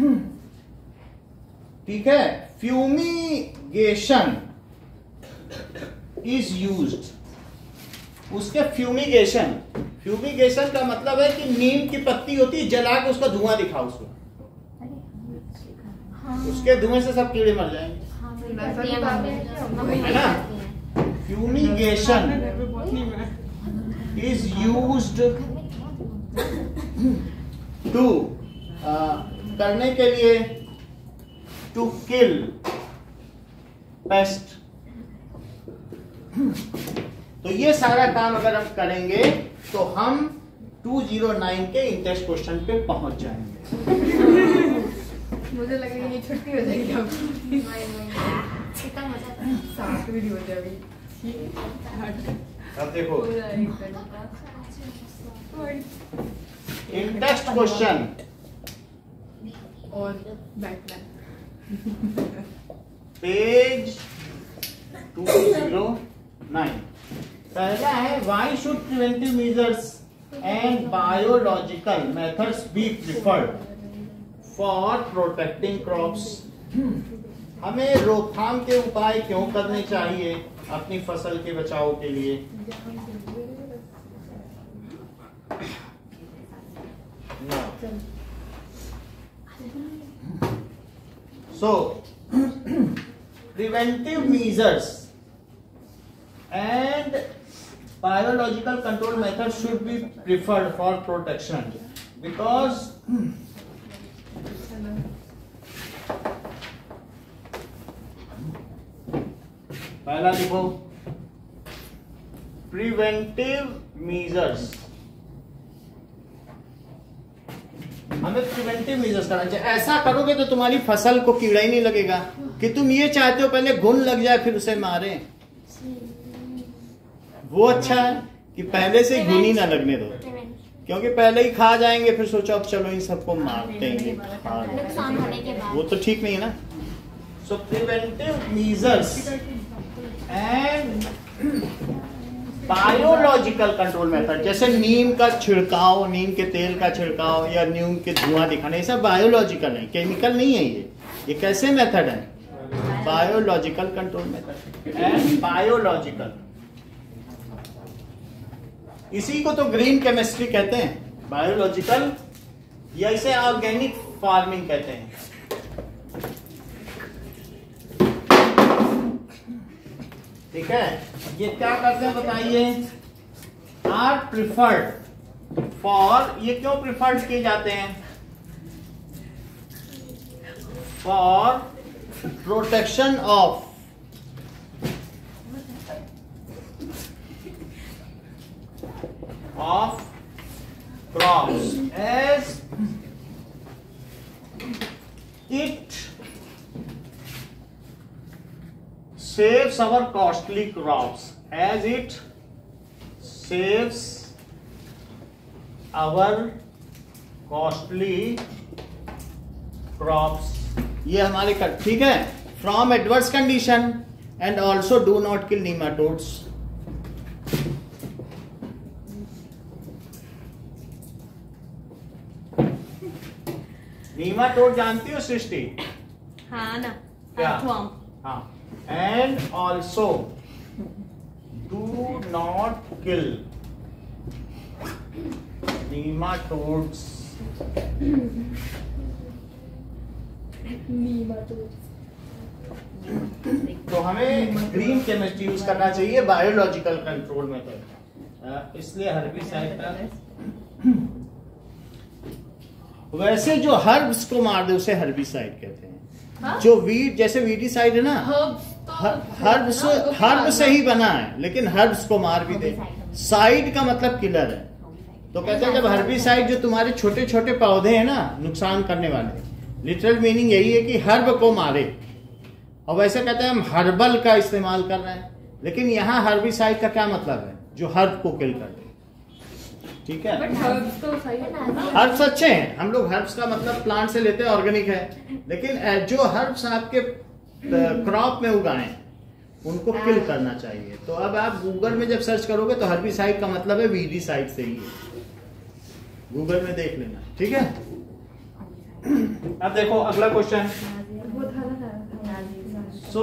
ठीक है, फ्यूमिगेशन इज यूज्ड, उसके फ्यूमिगेशन, फ्यूमिगेशन का मतलब है कि नीम की पत्ती होती है, जला के उसका धुआं दिखाओ उसको, उसके धुएं से सब कीड़े मर जाएंगे, है ना। फ्यूमिगेशन इज यूज्ड टू करने के लिए, टू किल पेस्ट। तो ये सारा काम अगर हम करेंगे तो हम दो सौ नौ के इंटेस्ट क्वेश्चन पे पहुंच जाएंगे। मुझे लगा ये छुट्टी हो जाएगी अब। कितना मजा आता है। सात भी नहीं बजे अभी। अब देखो पूरा एक घंटा। इंटेस्ट क्वेश्चन और बैठना। पेज दो सौ नौ। पहला है why should preventive measures and biological methods be preferred for protecting crops. हमें रोकथाम के उपाय क्यों करने चाहिए अपनी फसल के बचाव के लिए? So, preventive measures and biological control methods should be preferred for protection because पहला लिखो प्रिवेंटिव मेजर्स। हमें प्रिवेंटिव मेजर्स करना चाहिए। ऐसा करोगे तो तुम्हारी फसल को कीड़ा ही नहीं लगेगा कि तुम ये चाहते हो पहले घुन लग जाए फिर उसे मारे। वो अच्छा है कि पहले से घुन ही ना लगने दो, क्योंकि पहले ही खा जाएंगे फिर सोचो अब चलो इन सबको मारते हैं, नुकसान होने के बाद वो तो ठीक नहीं है ना। So preventive measures and biological control method, जैसे नीम का छिड़काव, नीम के तेल का छिड़काव या नीम के धुआं दिखाना, ये सब बायोलॉजिकल है, केमिकल नहीं है। ये ये कैसे मेथड है? Biological control method and biological, इसी को तो ग्रीन केमिस्ट्री कहते हैं, बायोलॉजिकल, या इसे ऑर्गेनिक फार्मिंग कहते हैं। ठीक है, ये क्या करते हैं बताइए? आर प्रिफर्ड फॉर, ये क्यों प्रिफर्ड किए जाते हैं? For protection of of crops as it saves our costly crops, as it saves our costly crops। ये हमारे कर, ठीक है, from adverse condition and also do not kill nematodes। Nematode जानती हो सृष्टि? हाँ ना, क्या? हाँ, and also do not kill nematodes. तो हमें ग्रीन केमिस्ट्री यूज करना चाहिए बायोलॉजिकल कंट्रोल मेथड, इसलिए हर्बिसाइड का। वैसे जो हर्ब्स को मार दे उसे हर्बिसाइड कहते हैं। हाँ? जो वीड जैसे वीडीसाइड है ना, हर्ब्स हर्ब से ही बना है, लेकिन हर्ब्स को मार भी दे। साइड का मतलब किलर है। तो कहते हैं जब हर्बिसाइड जो तुम्हारे छोटे छोटे पौधे हैं ना नुकसान करने वाले, लिटरल मीनिंग यही है कि हर्ब को मारे। और वैसे कहते हैं हम हर्बल का इस्तेमाल कर रहे हैं, लेकिन यहाँ हर्बिसाइड का क्या मतलब है? जो हर्ब को किल कर दे। ठीक है, बट हर्ब्स तो सही है ना। हर्ब्स अच्छे हैं, हम लोग हर्ब्स का मतलब प्लांट से लेते हैं, ऑर्गेनिक है, लेकिन जो हर्ब्स आपके क्रॉप में उगाए उनको किल करना चाहिए। तो अब आप गूगल में जब सर्च करोगे तो हर्बिसाइड का मतलब है वीडीसाइड से ही है, गूगल में देख लेना। ठीक है, अब देखो अगला क्वेश्चन। सो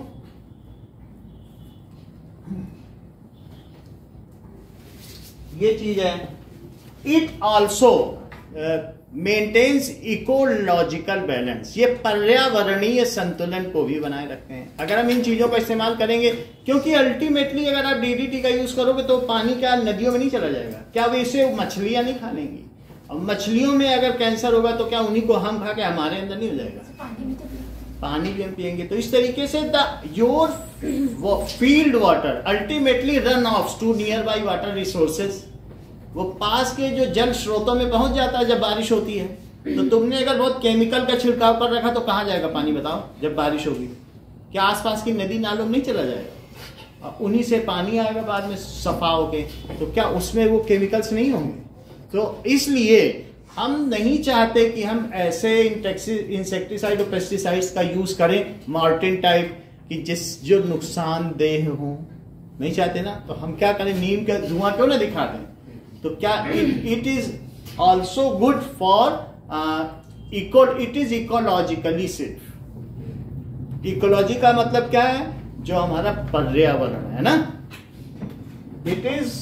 ये चीज है, it also maintains ecological balance, ये पर्यावरणीय संतुलन को भी बनाए रखते हैं अगर हम इन चीजों का इस्तेमाल करेंगे। क्योंकि अल्टीमेटली अगर आप डीडीटी का यूज करोगे तो पानी क्या नदियों में नहीं चला जाएगा? क्या वैसे मछलियां नहीं खा लेंगी? अब मछलियों में अगर कैंसर होगा तो क्या उन्हीं को हम खा के हमारे अंदर नहीं हो जाएगा? पानी भी हम पियेंगे। तो इस तरीके से the your field water ultimately run off to nearby water resources, वो पास के जो जल स्रोतों में पहुंच जाता है जब बारिश होती है। तो तुमने अगर बहुत केमिकल का छिड़काव कर रखा तो कहां जाएगा पानी बताओ? जब बारिश होगी क्या आसपास की नदी नालों में नहीं चला जाएगा? उन्हीं से पानी आएगा बाद में सफा होके, तो क्या उसमें वो केमिकल्स नहीं होंगे? तो इसलिए हम नहीं चाहते कि हम ऐसे इंसेक्टिसाइड और पेस्टिसाइड्स का यूज करें मार्टिन टाइप कि जिस जो नुकसानदेह हो, नहीं चाहते ना। तो हम क्या करें, नीम का धुआं क्यों ना दिखा दें? तो क्या it is also good for eco it is ecologically सिर्फ। इकोलॉजी का मतलब क्या है? जो हमारा पर्यावरण है ना, it is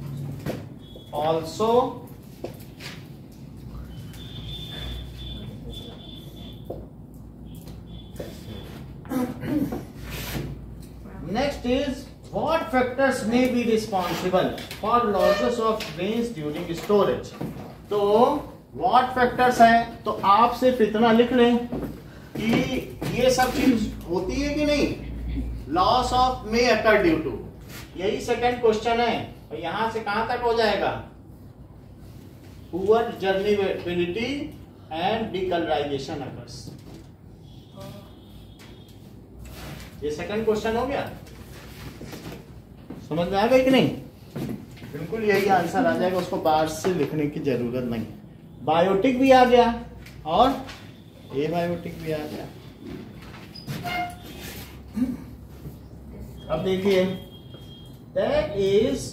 also next is what factors may be responsible for losses of grains during storage। तो what factors है, तो आप सिर्फ इतना लिख लें कि ये सब चीज होती है कि नहीं, loss of may occur due to, यही सेकंड क्वेश्चन है। और यहां से कहां तक हो जाएगा? Poor germinability and decolourisation occurs। ये सेकंड क्वेश्चन हो गया, समझ में आ गई कि नहीं? बिल्कुल यही आंसर आ जाएगा, उसको बाहर से लिखने की जरूरत नहीं है। बायोटिक भी आ गया और ए बायोटिक भी आ गया। अब देखिए, दैट इज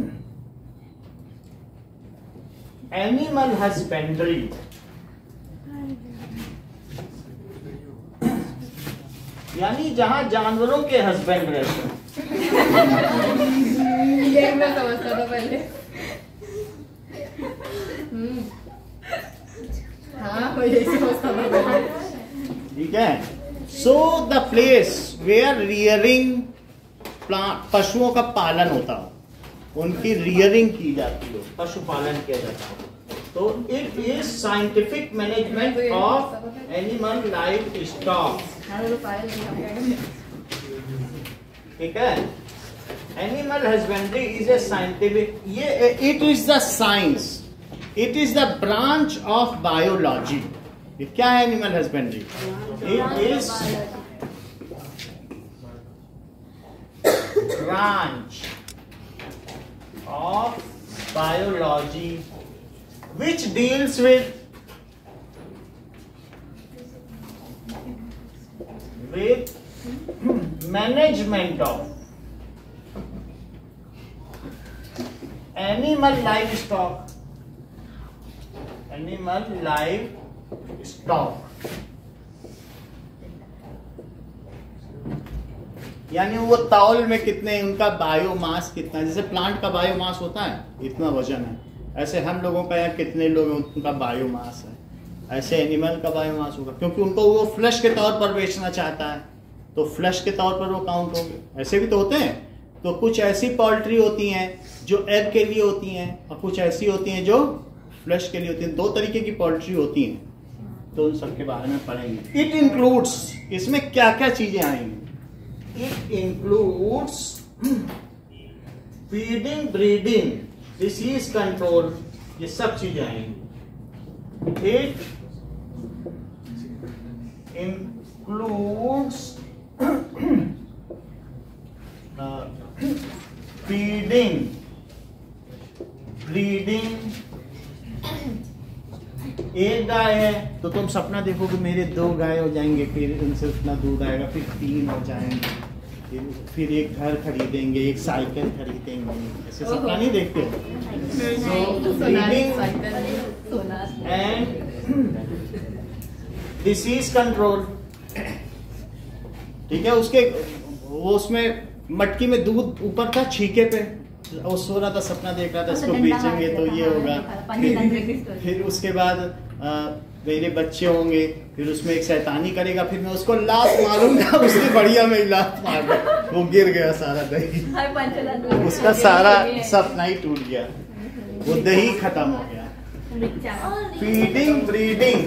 एनिमल हस्बेंड्री। यानी जहां जानवरों के हस्बैंड रहते हैं। ये मैं समझता था पहले। हाँ, मैं यही समझता था पहले। ठीक है, so the place where rearing plant, पशुओं का पालन होता हो, उनकी रियरिंग की जाती हो, पशुपालन किया जाता हो, तो it is scientific management of animal life stock. ठीक है, animal husbandry is a scientific, ये it is the science, it is the branch of biology. ये क्या है animal husbandry? It is branch of biology which deals with with management of animal livestock, animal livestock। यानी वो तौल में कितने, उनका बायोमास कितना, जैसे प्लांट का बायोमास होता है इतना वजन है, ऐसे हम लोगों का यहाँ कितने लोग हैं उनका बायोमास है, ऐसे एनिमल का बायोमास होगा, क्योंकि उनको वो फ्लैश के तौर पर बेचना चाहता है तो फ्लैश के तौर पर वो काउंट होंगे। ऐसे भी तो होते हैं। तो कुछ ऐसी पोल्ट्री होती हैं जो एग के लिए होती हैं और कुछ ऐसी होती हैं जो फ्लैश के लिए होती हैं। दो तरीके की पोल्ट्री होती हैं, तो उन सब के बारे में पढ़ेंगे। इट इंक्लूड्स, इसमें क्या क्या चीजें आएंगी? It includes feeding, breeding, disease control, ये सब चीजें आएंगी। It includes feeding, breeding. एक गाय है तो तुम सपना देखो कि मेरे दो गाय हो जाएंगे, फिर उनसे उतना दूध आएगा, फिर तीन हो जाएंगे, फिर फिर एक घर खरीदेंगे, एक साइकिल खरीदेंगे। ऐसे सपना नहीं देखते हो? So, breeding and disease control, ठीक है। उसके वो उसमें मटकी में दूध ऊपर था छीके पे, वो सो रहा था, सपना देख रहा था इसको बेचेंगे तो ये होगा। फिर, फिर उसके बाद आ, मेरे बच्चे होंगे, फिर उसमें एक शैतानी करेगा, फिर मैं उसको लात मारूंगा, उसने बढ़िया में लात मार, वो गिर गया सारा दही, उसका सारा सपना ही टूट गया, वो दही खत्म हो गया। Feeding, breeding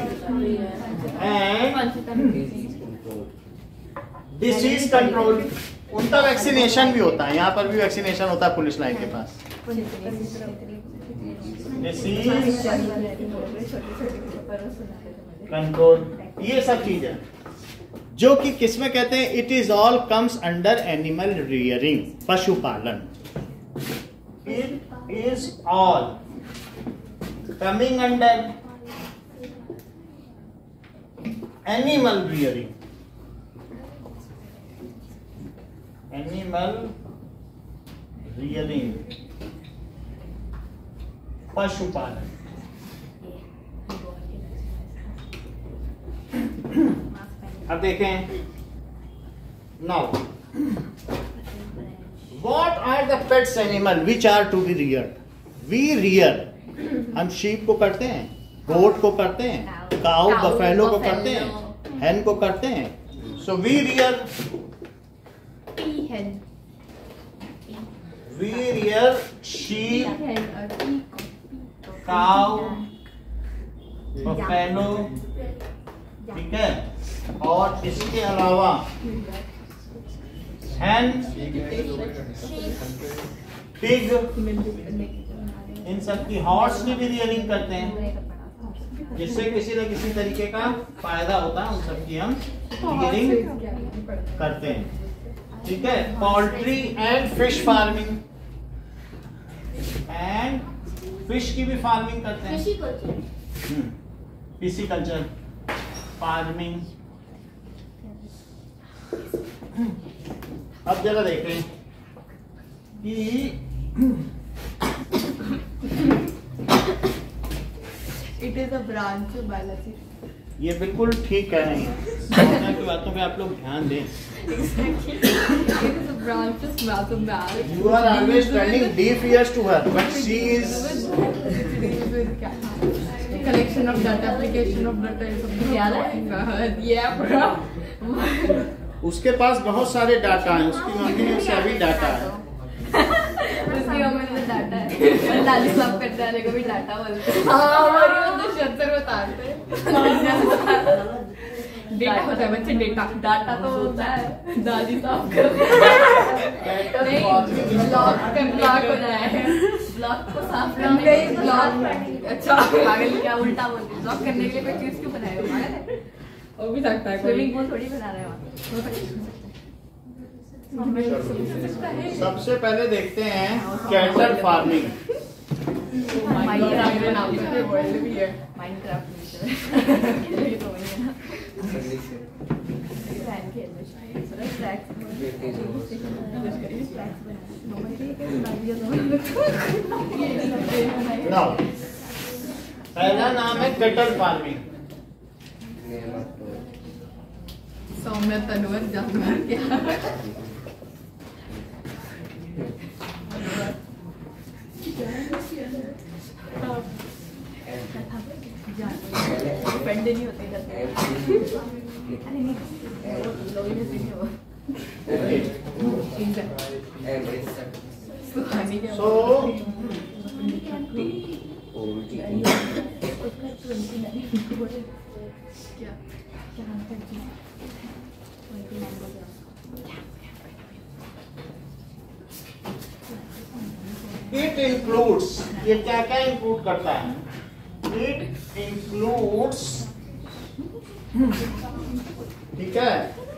and disease control, उनका वैक्सीनेशन भी होता है, यहाँ पर भी वैक्सीनेशन होता है पुलिस लाइन के पास। डिसीज कंट्रोल, ये सब चीजें जो कि किसमें कहते हैं, it is all comes under animal rearing, पशुपालन। It is all coming under animal rearing, animal rearing, पशुपालन। अब देखें, now what are the pets animal which are to be reared? We rear, हम शीप को करते हैं, गोट को करते हैं, काऊ बफेलो को करते हैं, हैन को करते हैं। So we rear, we rear sheep, cow, buffalo, ठीक है। और इसके अलावा हैन, पिग, इन सब की, हॉर्स की भी रियरिंग करते हैं, जिससे किसी न किसी तरीके का फायदा होता है, उन सब की हम रियरिंग करते हैं, ठीक है। Poultry and fish farming, and fish की भी फार्मिंग करते हैं, पिसीकल्चर फार्मिंग। अब जरा देखें कि it is a branch of biology. ये बिल्कुल ठीक कह रहे हैं, की बातों पे आप लोग ध्यान दें। It is a branch of mathematics. You are always spending deep ears to her, but she is collection of data, application of data is something. Yeah, bro. उसके पास बहुत सारे डाटा हैं, उसकी मम्मी ने उसे अभी डाटा है, उसकी मम्मी ने डाटा है, और लाली साहब करने वाले को भी डाटा बोलते हैं। हाँ, और ये तो शब्द बताते हैं। डेटा होता है बच्चे, डेटा डाटा तो होता है, दादी साफ करते हैं, नहीं ब्लॉक ब्लॉक हो जाए, ब्लॉक को साफ करने के लिए ब्लॉक, अच्छा पागल क्या उल्टा बोलते हैं, ब्लॉक करने के लिए कोई चीज क्यों बनाया हो, पागल है, वो भी सकता है, स्विमिंग पूल थोड़ी बना रहे हो। सबसे पहले देखते हैं कैटल फार्मिंग। माइनक्राफ्ट नाम से वर्ल्ड भी है, माइनक्राफ्ट ये तो वही है ना। Now, पहला नाम है कैटल फार्मिंग। सौम्य तनवर जानवर क्या? नहीं होते So, it includes, ये क्या क्या इंक्लूड करता है? It includes, ठीक है,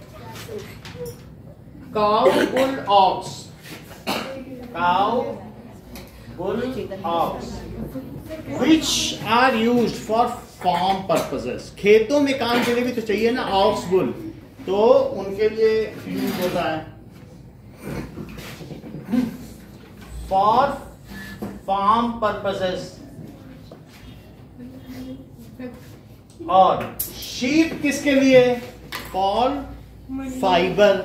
cow, bull, ox, cow, bull, ox, which are used for farm purposes. खेतों में काम के लिए भी तो चाहिए ना ox, bull, तो उनके लिए यूज होता है for farm purposes. और शीप किसके लिए? For fibre.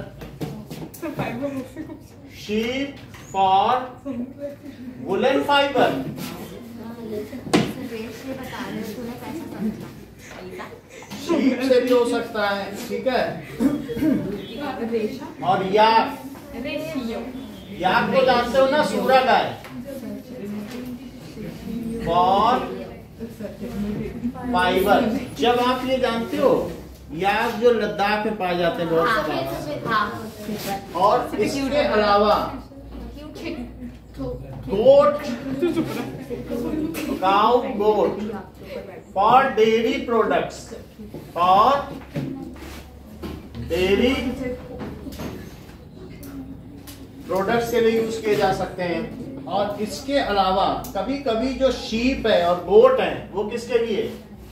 Sheep for woollen fibre. Sheep से भी हो सकता है, ठीक है. और याक, याक को जानते हो ना, सूरा गाय. For fibre. जब आप ये जानते हो, याक जो लद्दाख में पाए जाते हैं बहुत सारे. और इसके अलावा goat, cow goat for dairy products, for dairy products के लिए यूज किए जा सकते हैं. और इसके अलावा कभी कभी जो शीप है और गोट है वो किसके लिए?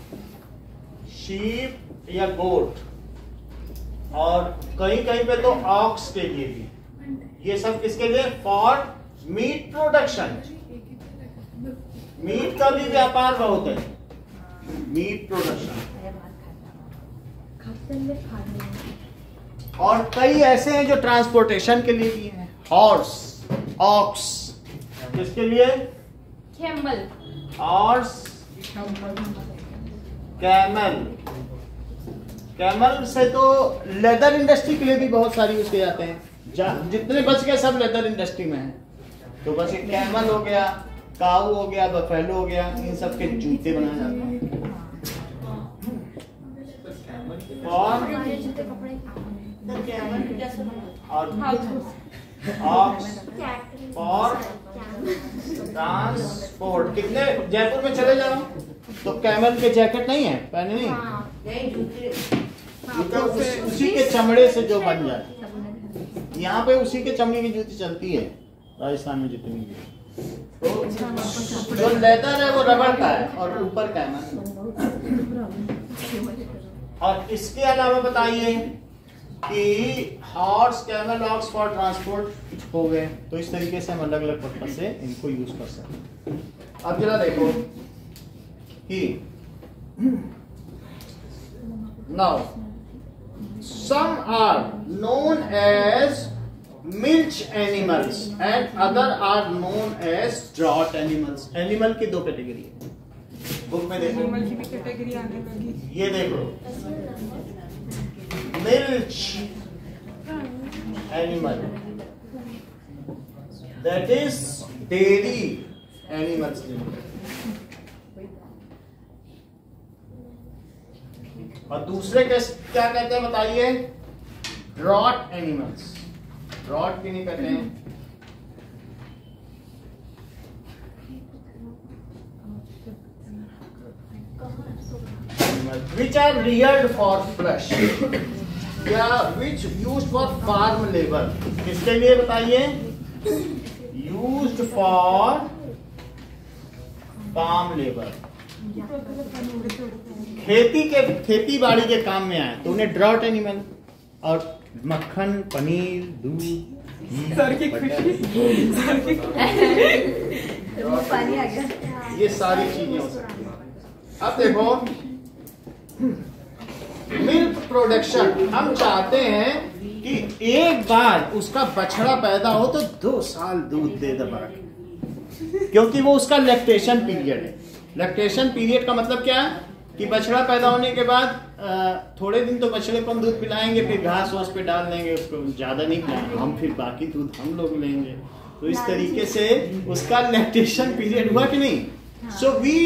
शीप या गोट. और कहीं कहीं पे तो ऑक्स के लिए भी. ये सब किसके लिए? For meat production. मीट का भी व्यापार बहुत है. Meat production. और कई ऐसे हैं जो ट्रांसपोर्टेशन के लिए भी हैं. हॉर्स, ऑक्स किसके लिए? कैमल. Horse, camel. कैमल से तो लेदर इंडस्ट्री के लिए भी बहुत सारी यूज किए जाते हैं. जितने बच गए सब लेदर इंडस्ट्री में है. तो बस ये कैमल हो गया, काऊ हो गया, बफेलो हो गया, इन सब के जूते बनाए जाते हैं. और ऑक्स और ट्रांसपोर्ट. कितने जयपुर में चले जाओ तो कैमल के जैकेट नहीं है, पहने नहीं. तो उसी के चमड़े से जो बन जाए. यहाँ पे उसी के चमड़े की जूती चलती है राजस्थान में जितनी भी. तो जो लेदर है वो रबड़ का है और ऊपर कैमल. और इसके अलावा बताइए कि horse, camel, ox for transport हो गए. तो इस तरीके से हम अलग अलग पर्पज से इनको यूज कर सकते हैं. अब जरा देखो कि now some are known as milch animals and other are known as draught animals. Animal की दो कैटेगरी है. बुक में देखो, एनिमल की भी कैटेगरी आने लगी. ये देखो, milch animal, that is dairy animals. और दूसरे के क्या कहते हैं बताइए? Drought animals. ड्रॉट भी नहीं कहते हैं. Which are reared for flesh या which used for farm labor. किसके लिए बताइए? Used for farm labor. खेती के खेती बाड़ी के काम में आए तो उन्हें ड्रॉट एनिमल. और मक्खन, पनीर, दूध, सर की खुशी, सर की पानी आ गया. ये सारी चीजें हो सकती हैं. अब देखो मिल्क प्रोडक्शन. हम चाहते हैं कि एक बार उसका बछड़ा पैदा हो तो दो साल दूध दे दबा, क्योंकि वो उसका लैक्टेशन पीरियड है। लैक्टेशन पीरियड का मतलब क्या है कि बछड़ा पैदा होने के बाद थोड़े दिन तो बछड़े को हम दूध पिलाएंगे, फिर घास वास पे डाल देंगे, उसको ज्यादा नहीं पिलाएंगे हम, फिर बाकी दूध हम लोग लेंगे। तो इस तरीके से उसका लैक्टेशन पीरियड हुआ कि नहीं। So we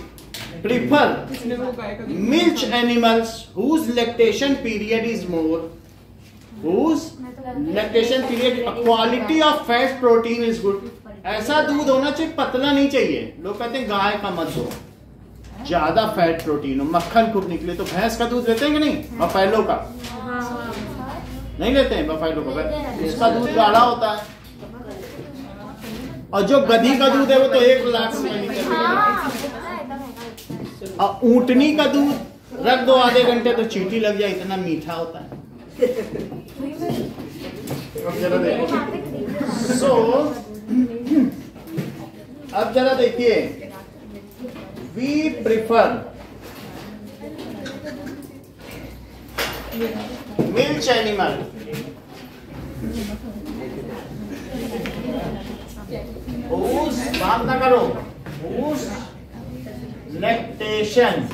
prefer milk animals whose lactation period is more, whose lactation period quality of fat protein is good. ऐसा दूध होना चाहिए, पतला नहीं चाहिए। लोग कहते हैं गाय का मत दो, ज्यादा फैट प्रोटीन हो, मक्खन खूब निकले। तो भैंस का दूध लेते हैं कि नहीं? बफेलो का नहीं लेते हैं, बफेलो का उसका दूध गाढ़ा होता है। और जो गधी का दूध है वो तो एक लाख रुपए लीटर। और ऊंटनी का दूध रख दो आधे घंटे तो चींटी लग जाए, इतना मीठा होता है। सो अब जरा देखिए, we prefer milk animal whose बात ना करो, whose lactation,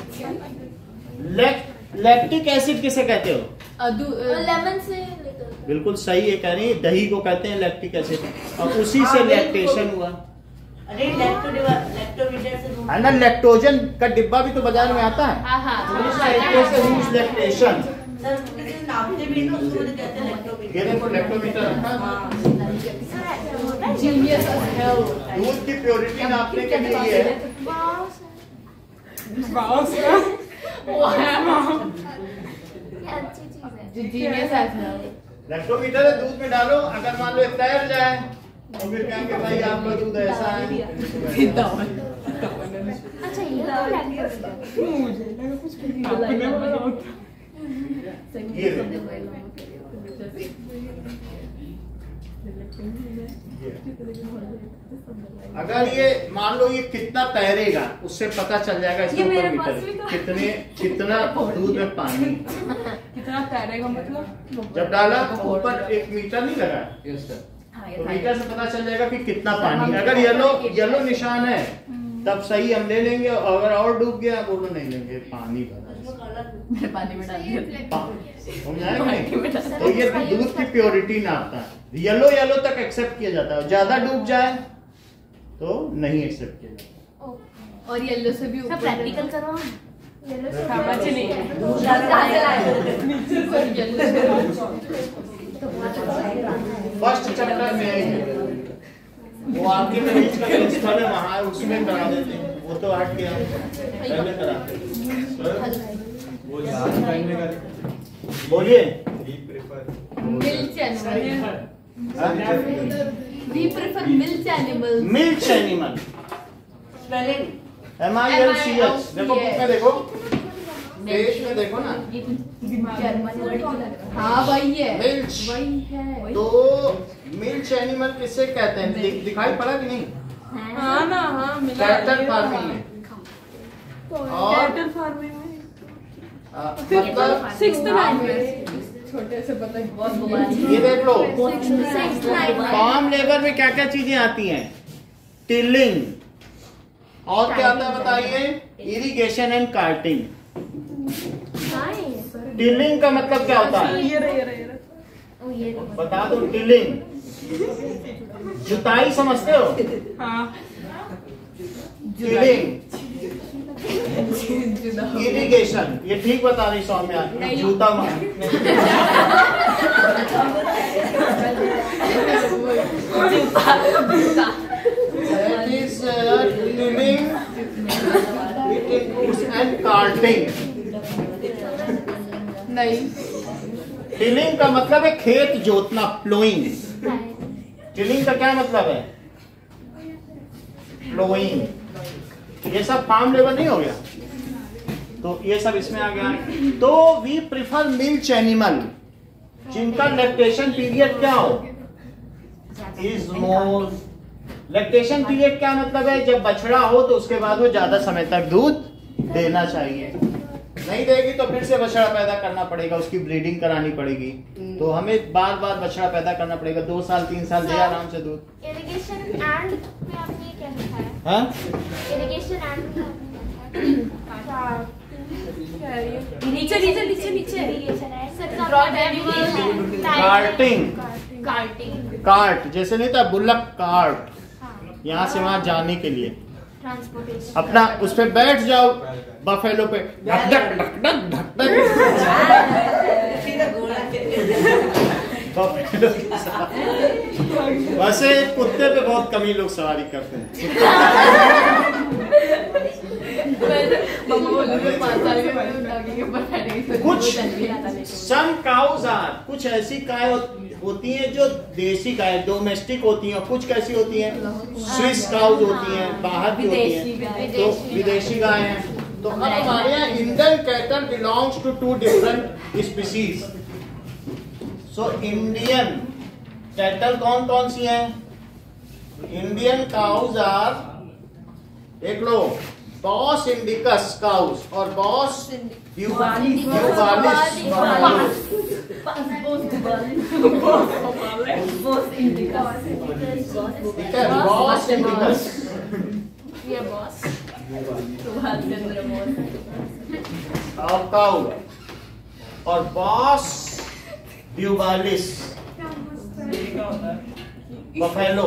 लैक्टिक एसिड किसे कहते हो? लेमन से बिल्कुल सही है, कह रही है, दही को कहते हैं लैक्टिक एसिड, और उसी से लैक्टेशन हुआ। अरे लैक्टोमीटर है ना, लैक्टोजन का डिब्बा भी तो बाजार में आता है। हाँ हाँ इस तरीके से whose lactation, सर नापते भी तो उसको कहते हैं लैक्टोमीटर। ये देखो लैक्टोमीटर रखा है, जीनियस दूध की प्योरिटी नापने के लिए है। अच्छी चीज है। जीनियस लैक्टोमीटर है, दूध में डालो, अगर मान लो तैर जाए तो फिर कहेंगे भाई आपका दूध ऐसा है। अच्छा ये तो अगर ये मान लो ये कितना तैरेगा उससे पता चल जाएगा इसके ऊपर मीटर कितने कितना दूध में पानी कितना तैरेगा मतलब जब डाला तो ऊपर एक मीटर नहीं लगा तो मीटर से पता चल जाएगा कि कितना पानी। अगर येलो येलो निशान है तब सही हम ले लेंगे, अगर और डूब गया बोलो नहीं लेंगे, पानी पानी में डाल दिया। तो ये दूध की प्योरिटी नापता है, येलो येलो तक एक्सेप्ट किया जाता है, ज्यादा डूब जाए तो नहीं एक्सेप्ट किया जाता। और येलो से भी ऊपर प्रैक्टिकल करो। फर्स्ट चैप्टर में है वो आपके मरीज का जो स्थल है वहाँ उसमें करा देते हैं, वो तो हट गया पहले कराते हैं। बोलिए milk animal, we prefer milk animal. Milk animal M I L C H, देखो बुक में देखो, पेज में देखो ना। हाँ वही है, मिल्क वही है। तो मिल्क एनिमल किससे कहते हैं? दि, दिखाई पड़ा कि नहीं? हाँ ना हाँ मिला कैटल फार्मिंग में और कैटल फार्मिंग में आ, मतलब सिक्स्थ नाइन में छोटे से पता है बहुत बुरा। ये देख लो फार्म लेबर में क्या क्या चीजें आती हैं, टिलिंग और क्या आता है बताइए, इरिगेशन एंड कार्टिंग। टिलिंग का मतलब क्या होता है? ये रहे ये रहे ये रहे बता दो। टिलिंग जुताई समझते हो? हाँ टिलिंग इरिगेशन, ये ठीक बता रही सौम्या, जूता मार that is uh, tilling, it includes and carting। नहीं, टिलिंग का मतलब है खेत जोतना, प्लोइंग। टिलिंग का क्या मतलब है? प्लोइंग। ये सब फार्म लेबर नहीं हो गया, तो ये सब इसमें आ गया। तो वी प्रिफर मिल्क एनिमल जिनका लैक्टेशन पीरियड क्या हो, इज मोर। लैक्टेशन पीरियड क्या मतलब है? जब बछड़ा हो तो उसके बाद वो ज्यादा समय तक दूध देना चाहिए। नहीं देगी तो फिर से बछड़ा पैदा करना पड़ेगा, उसकी ब्रीडिंग करानी पड़ेगी। तो हमें बार बार बछड़ा पैदा करना पड़ेगा। दो साल तीन साल दे आराम से दूध। इरिगेशन एंड में आपने क्या लिखा है? हाँ इरिगेशन एंड में आपने क्या लिखा है? नीचे नीचे नीचे नीचे इरिगेशन है sir, Broad animal carting, carting, cart जैसे नहीं था बुल्लक कार्ट, यहाँ से वहाँ जाने के लिए ट्रांसपोर्टेशन। अपना उस पे बैठ जाओ बफेलो पे, धक धक धक धक धक धक। सीधा घोड़ा के बफेलो के साथ। वैसे कुत्ते पे बहुत कम ही लोग सवारी करते हैं। मम्मा बोल रही है पाँच साल के बाद आगे के ऊपर बैठेगी तो कुछ चल भी आता नहीं। सम काउज आर, कुछ ऐसी गाय होती हैं जो देसी गाय डोमेस्टिक होती हैं, और कुछ कैसी होती हैं स्विस काउज होती हैं, बाहर की होती हैं, तो विदेशी गाय हैं। तो अब हमारे यहाँ Indian cattle belongs to two different species. So Indian cattle कौन कौन सी हैं? इंडियन काउज आर, देख लो, बॉस इंडिकस काउज और बॉस ब्यूबालिस। ठीक है, बॉस इंडिकस ये बॉस सुभाष चंद्र बोस और काउ, और बॉस ब्यूबालिस बफेलो।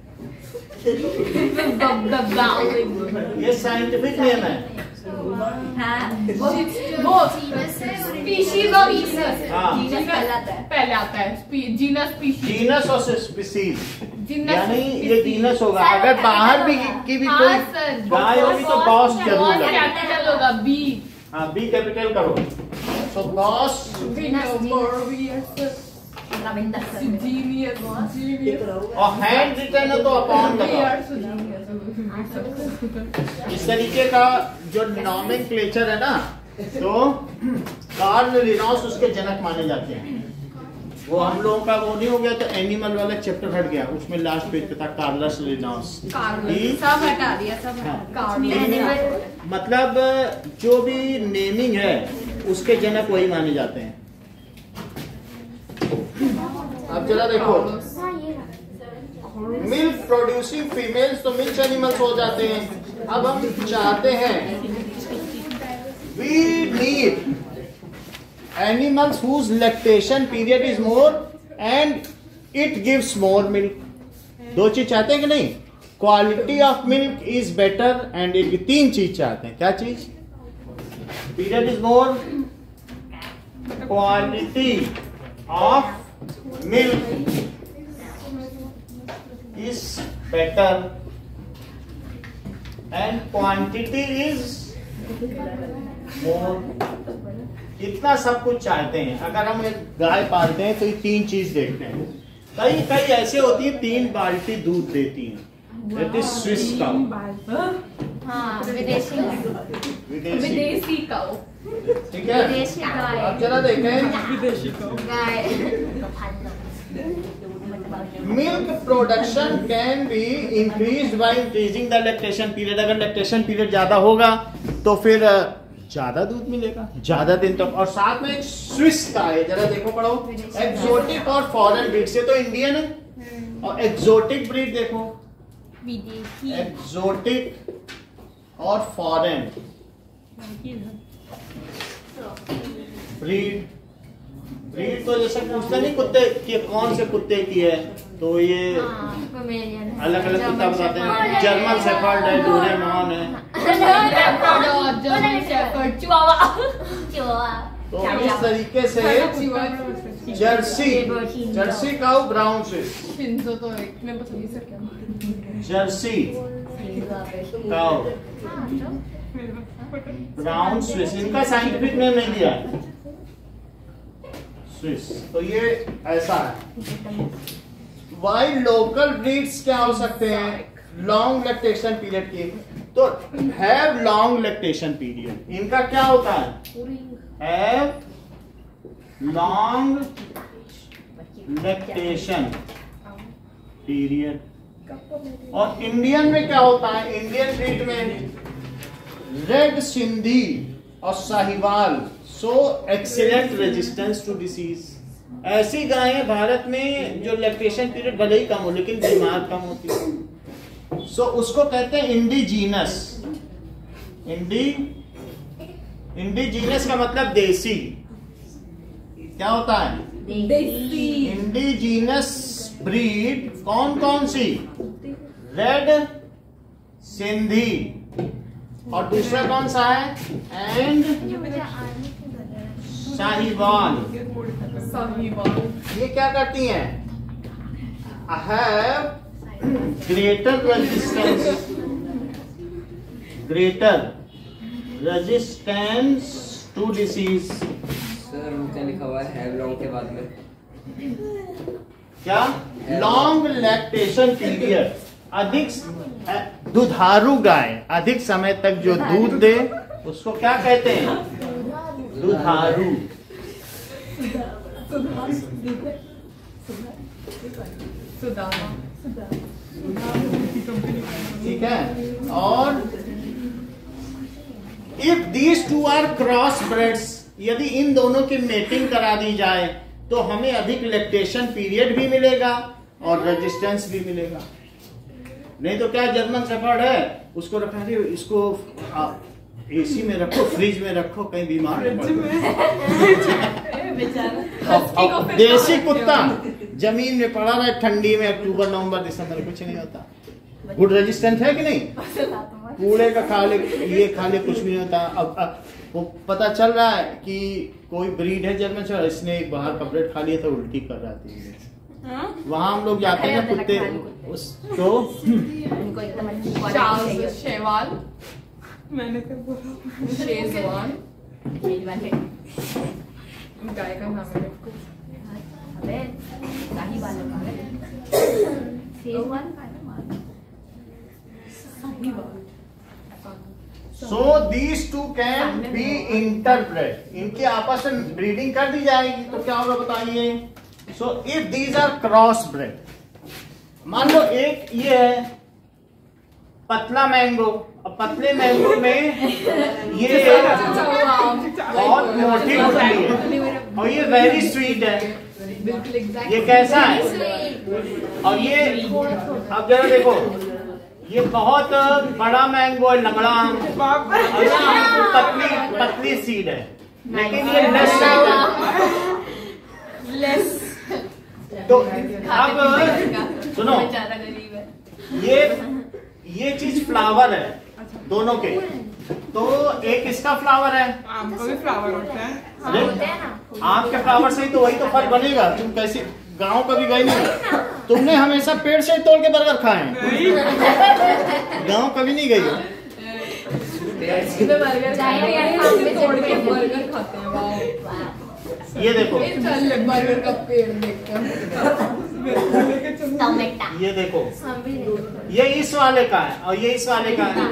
ये साइंटिफिक नेम है। वो वो स्पीशीज और जीनस हाँ। जीनस कहलाता है, पहले आता है जीनस स्पीशीज। जीनस और स्पीसीज, जीनस यानी ये जीनस होगा। अगर बाहर भी की भी कोई गाय होगी तो बॉस जरूर लगेगा। कैपिटल होगा बी। हाँ, बी कैपिटल करो। सो बॉस और हैंड रिटन है तो अपॉन लगाओ। इस तरीके का जो नॉमेनक्लेचर है ना, तो कार्ल लिनॉस उसके जनक माने जाते हैं। वो हम लोगों का वो नहीं हो गया तो एनिमल वाला चैप्टर हट गया, उसमें लास्ट पेज पे था कार्लस लिनॉस। सब हटा दिया, सब हटा दिया। मतलब जो भी नेमिंग है उसके जनक वही माने जाते हैं। अब जरा देखो, मिल्क प्रोड्यूसिंग फीमेल्स तो मिल्क एनिमल्स हो जाते हैं। अब हम चाहते हैं we need animals whose lactation period is more and it gives more milk. दो चीज चाहते हैं कि नहीं? Quality of milk is better and it, तीन चीज चाहते हैं। क्या चीज? Period is more, quality of milk is better and quantity is more। इतना सब कुछ चाहते हैं। अगर हम एक गाय पालते हैं तो ये तीन चीज देखते हैं। कई कई ऐसे होती है तीन बाल्टी दूध देती हैं। That is Swiss cow. हाँ, विदेशी विदेशी विदेशी काऊ। ठीक है। विदेशी गाय। अब जरा देखें, गाय। Milk production can be increased by increasing the lactation period. अगर लैक्टेशन पीरियड ज्यादा होगा तो फिर ज्यादा दूध मिलेगा ज्यादा दिन तक। और साथ में एक स्विस का है, जरा देखो पढ़ो, एक्सोटिक और फॉरेन ब्रीड से तो इंडियन है, और एक्सोटिक ब्रीड देखो, विदेशी। एक्सोटिक और फॉरेन ब्रीड। ब्रीड तो जैसे पूछते नहीं कुत्ते कि कौन से कुत्ते की है, तो ये अलग अलग कुत्ता बताते हैं। जर्मन शेफर्ड है, डोरेमॉन है। तो इस तरीके से Jersey, Jersey cow, Brown Swiss, Jersey cow, Brown Swiss, इनका साइंटिफिक नेम नहीं दिया है, स्विस। तो ये ऐसा है। वाई लोकल ब्रीड्स क्या हो सकते हैं? लॉन्ग लैक्टेशन पीरियड की, तो हैव लॉन्ग लैक्टेशन पीरियड। इनका क्या होता है? Have long lactation period. और इंडियन में क्या होता है? इंडियन ब्रीड में रेड सिंधी और Sahiwal so excellent resistance to disease. ऐसी गायें भारत में जो लैक्टेशन पीरियड भले ही कम हो लेकिन बीमार कम होती है। सो so, उसको कहते हैं इंडिजीनस। इंडी इंडिजीनस का मतलब देसी। क्या होता है? देसी। इंडिजीनस ब्रीड कौन कौन सी? रेड सिंधी और दूसरा कौन सा है? एंड साहिवाल। साहिवाल ये क्या करती हैं? Have greater resistance greater resistance to disease. Sir मुझे लिखा हुआ है हैव लॉन्ग के बाद में क्या? Long lactation period. अधिक दुधारू गाय अधिक समय तक जो दूध दे उसको क्या कहते हैं? दुधारू। ठीक है। और if these two are cross breeds, यदि इन दोनों की मेटिंग करा दी जाए तो हमें अधिक लैक्टेशन पीरियड भी मिलेगा और रेजिस्टेंस भी मिलेगा। नहीं तो क्या जर्मन शेफर्ड है उसको रखा दे, इसको एसी में रखो, फ्रिज में रखो, कहीं बीमार न पड़ो। देसी कुत्ता जमीन में पड़ा रहा है ठंडी में, अक्टूबर नवंबर दिसंबर कुछ नहीं होता। गुड रेजिस्टेंट है कि नहीं? कूड़े का खा ले, ये खा ले, कुछ भी नहीं होता। अब, अब वो पता चल रहा है कि कोई ब्रीड है जर्मन शेफर्ड, इसने एक बाहर का ब्रेड खा लिया था, उल्टी कर रहा था। वहां हम लोग जाते हैं कुत्ते उसको शेवाल, मैंने क्या बोला? शेजवान गाय का नाम है। So these two can be interbred. इनके आपस में ब्रीडिंग कर दी जाएगी तो क्या होगा बताइए? So if these are cross bred, मान लो एक ये है पतला मैंगो, और पतले मैंगो में ये बहुत मोटी होती है और ये वेरी स्वीट है। ये कैसा है? और ये अब जरा देखो, ये बहुत बड़ा मैंगो है, लंगड़ा आम, पतली पतली सीड है, लेकिन ये लेस लेस। तो अब सुनो, ये ये चीज फ्लावर है दोनों के, तो एक इसका फ्लावर है, आम का भी फ्लावर होता है। अरे आम के फ्लावर से ही तो वही तो फल बनेगा। तुम कैसे गांव कभी गए नहीं? तुमने हमेशा पेड़ से तोड़ के बर्गर खाए हैं, गांव कभी नहीं गई हो। तोड़ के बर्गर खाते हैं। वाह, ये देखो, चल बर्गर का पेड़ देखकर ये देखो, ये इस वाले का है और ये इस वाले का है,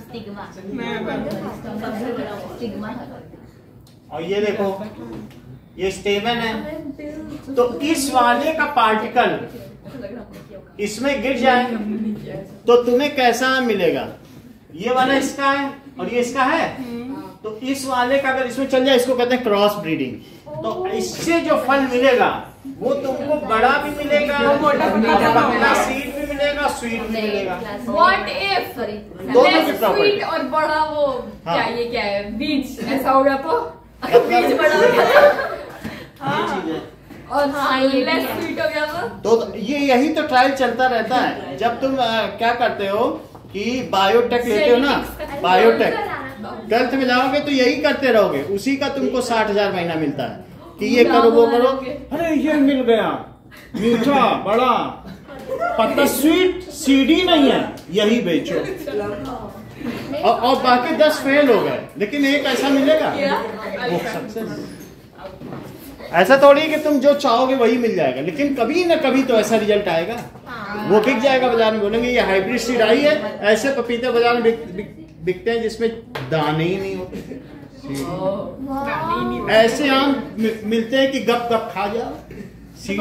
और ये देखो ये स्टेमन है। तो इस वाले का पार्टिकल इसमें गिर जाए तो तुम्हें कैसा मिलेगा? ये वाला इसका है और ये इसका है, तो इस वाले का अगर इसमें चल जाए, इसको कहते हैं क्रॉस ब्रीडिंग। तो इससे जो फल मिलेगा वो तुमको बड़ा भी मिलेगा, पतला सीड भी मिलेगा, स्वीट भी मिलेगा। What if less sweet और बड़ा वो हाँ। क्या ये क्या है बीज ऐसा हो गया तो बीज बड़ा हो गया ये चीज है। और हाँ ये लेस स्वीट हो गया तो तो ये यही तो ट्रायल चलता रहता है। जब तुम आ, क्या करते हो कि बायोटेक लेते हो ना, बायोटेक ट्वेल्थ में जाओगे तो यही करते रहोगे, उसी का तुमको साठ हजार महीना मिलता है कि ये करो वो करो। अरे ये मिल गया मीठा बड़ा पत्ता, स्वीट सीडी नहीं है, यही बेचो। और, और बाकी दस फेल हो गए, लेकिन एक ऐसा मिलेगा वो सक्सेस। ऐसा थोड़ी कि तुम जो चाहोगे वही मिल जाएगा, लेकिन कभी ना कभी तो ऐसा रिजल्ट आएगा, वो बिक जाएगा बाजार में। बोलेंगे ये हाइब्रिड सीड आई है। ऐसे पपीते बाजार में बिक, बिक, बिकते हैं जिसमें दाने ही नहीं होते। ऐसे आम मिलते हैं कि गप गप खा जाओ, सीड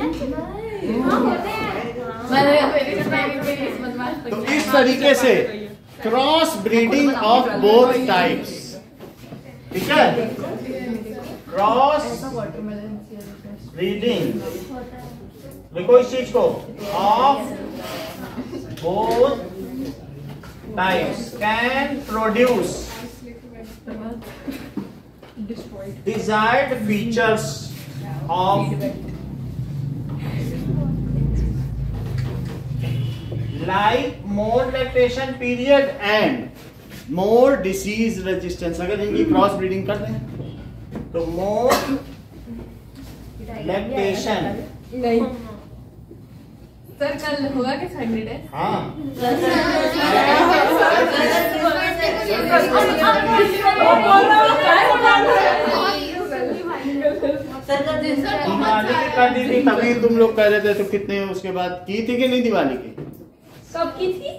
तो इस तरीके से cross breeding of both types ठीक है, क्रॉस ब्रीडिंग, देखो इस चीज को, of both types can produce desired features of like more lactation period and more disease resistance. अगर इनकी क्रॉस ब्रीडिंग कर दें तो मोर लैक्टेशन। नहीं सर, कल होगा क्या संडे डे? हाँ, दिवाली की कर दी थी तभी तुम लोग कह रहे थे, तो कितने उसके बाद की थी कि नहीं दिवाली की? कब की थी?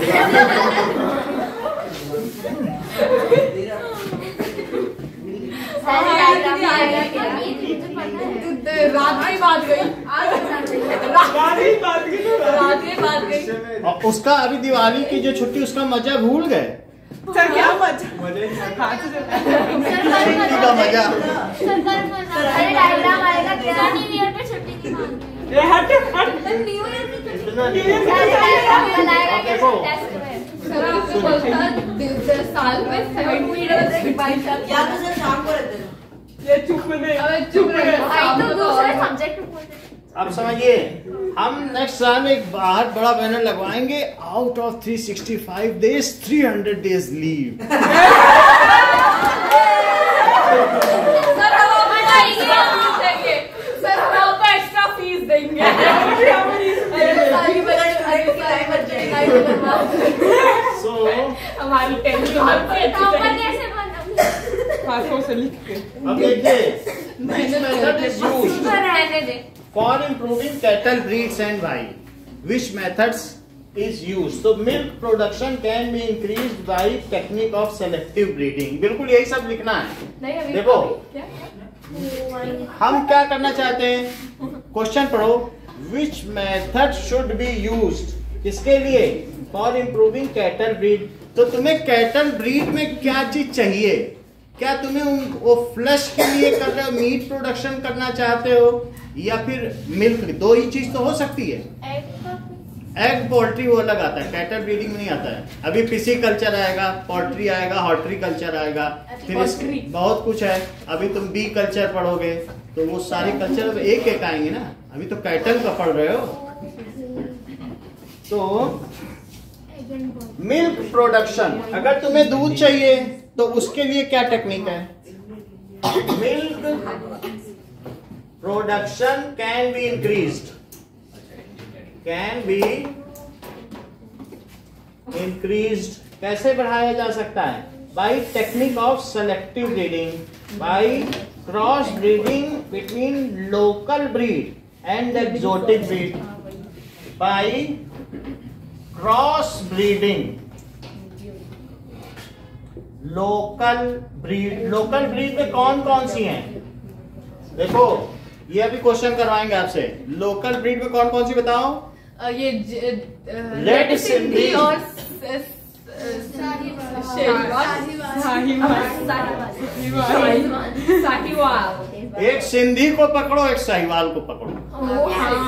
रात ही बात गई, रात ही बात गई। और उसका अभी दिवाली की जो छुट्टी, उसका मजा भूल गए। सर क्या मजा, छुट्टी का मजा। अरे डायग्राम आएगा क्या? न्यू ईयर पे छुट्टी की मांग रही है। हट हट न्यू ईयर पे छुट्टी इतना नहीं। डायग्राम बनाएगा क्या देखो। टेस्ट में? सर आपको बोलता साल में सेवेंटी डेज बाईस साल या तो सर शाम को रहते हैं। ये चुप नहीं। अबे चुप रहे। आई तो दूसरे सब्जेक्ट पे बोलते हैं। अब समझिए, हम नेक्स्ट साल एक बाहर बड़ा बैनर लगवाएंगे, out of three sixty five days three hundred days leave. Sir हम आपको एक्स्ट्रा फीस देंगे, सर हम आपको एक्स्ट्रा फीस देंगे। सारी सो हमारी टेंशन टॉपर कैसे बना? हाथों से लिख के। अब देखिए, which method is used रहने दे। for improving cattle breeds and why? Which methods is used? तो milk production can be increased by technique of selective breeding। बिल्कुल यही सब लिखना है। नहीं अभी देखो। अभी क्या? हम क्या करना चाहते हैं, क्वेश्चन पढ़ो। Which method should be used? किसके लिए? For improving cattle breed। तो तुम्हें कैटल ब्रीड में क्या चीज चाहिए? क्या तुम्हें उन वो फ्लैश के लिए कर रहे हो, मीट प्रोडक्शन करना चाहते हो, या फिर मिल्क? दो ही चीज तो हो सकती है। एग पोल्ट्री वो अलग आता है, कैटल ब्रीडिंग में नहीं आता है। अभी पिसी कल्चर आएगा, पोल्ट्री आएगा, हॉर्ट्री कल्चर आएगा, फिर इसके बहुत कुछ है। अभी तुम बी कल्चर पढ़ोगे तो वो सारे कल्चर अब एक एक आएंगे ना। अभी तो कैटल का पढ़ रहे हो। तो मिल्क प्रोडक्शन, अगर तुम्हें दूध चाहिए तो उसके लिए क्या टेक्निक है? Milk production can be increased, can be increased. कैसे बढ़ाया जा सकता है? By technique of selective breeding, by cross breeding between local breed and exotic breed, by cross breeding local breed. Local breed में कौन कौन सी हैं? देखो, ये अभी क्वेश्चन करवाएंगे आपसे। लोकल ब्रीड में कौन कौन सी बताओ? अ, ये रेड सिंधी और साहिवाल। एक सिंधी को पकड़ो, एक साहिवाल को पकड़ो।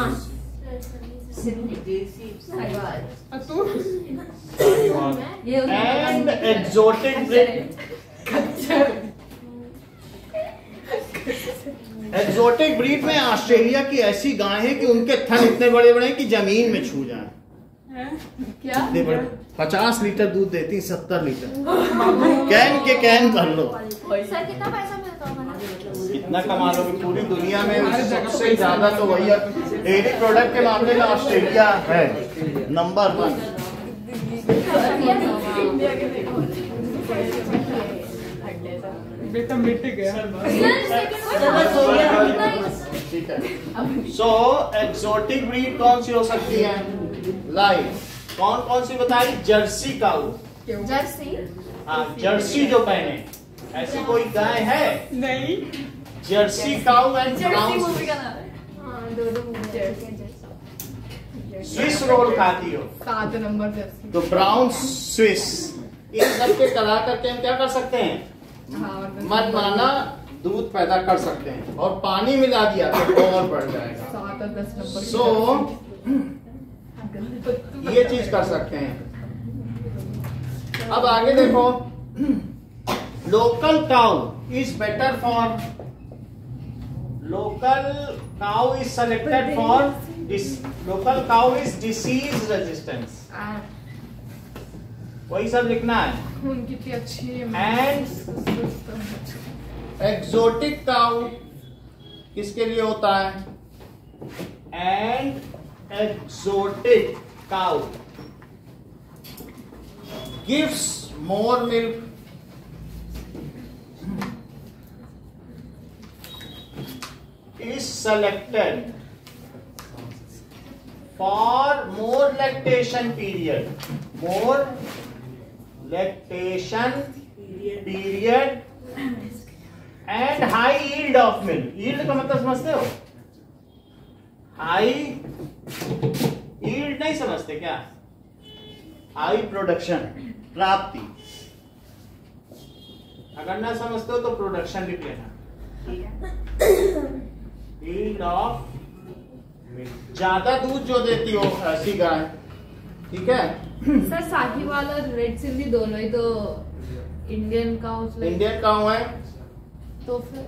And exotic breed. Exotic breed में ऑस्ट्रेलिया की ऐसी गाय है कि उनके थन इतने बड़े बड़े हैं कि जमीन में छू जाए। क्या? इतने बड़े, पचास लीटर दूध देती, सत्तर लीटर कैन के कैन कर लो। सर कितना पैसा मिलता होगा ना? इतना कमा लो कि पूरी दुनिया में सबसे ज्यादा तो वही है। डेयरी प्रोडक्ट के मामले में ऑस्ट्रेलिया है नंबर वन। बेटा मिट गया। ठीक है। सो एक्सोटिक ब्रीड कौन सी हो सकती है? लाइक कौन कौन सी बताई? Jersey cow. जर्सी। हाँ, जर्सी जो पहने, ऐसी कोई गाय है? नहीं। Jersey cow and Brown. हाँ, दो दो जर्सी स्विस रोल खाती हो सात नंबर जर्सी। तो ब्राउन स्विस, इन सब के करा करके हम क्या कर सकते हैं? मनमाना दूध पैदा कर सकते हैं, और पानी मिला दिया तो और बढ़ जाएगा। सात और दस नंबर सो ये चीज कर सकते हैं। अब आगे देखो, local cow is better for, local cow is selected for, local cow is disease resistance, वही सब लिखना है। उनकी कितनी अच्छी है। एंड एक्सोटिक काउ किसके लिए होता है? And exotic cow gives more milk, is selected for more lactation period, more lactation period and high yield of milk. Yield का मतलब समझते हो? हाई यील्ड नहीं समझते क्या? हाई प्रोडक्शन, प्राप्ति। अगर ना समझते हो तो प्रोडक्शन लिख लेना। यील्ड ऑफ मिल्क, ज्यादा दूध जो देती हो ऐसी गाय, ठीक है। सर साहिवाल और रेड सिंधी दोनों ही तो इंडियन काउस, इंडियन काउ है। तो फिर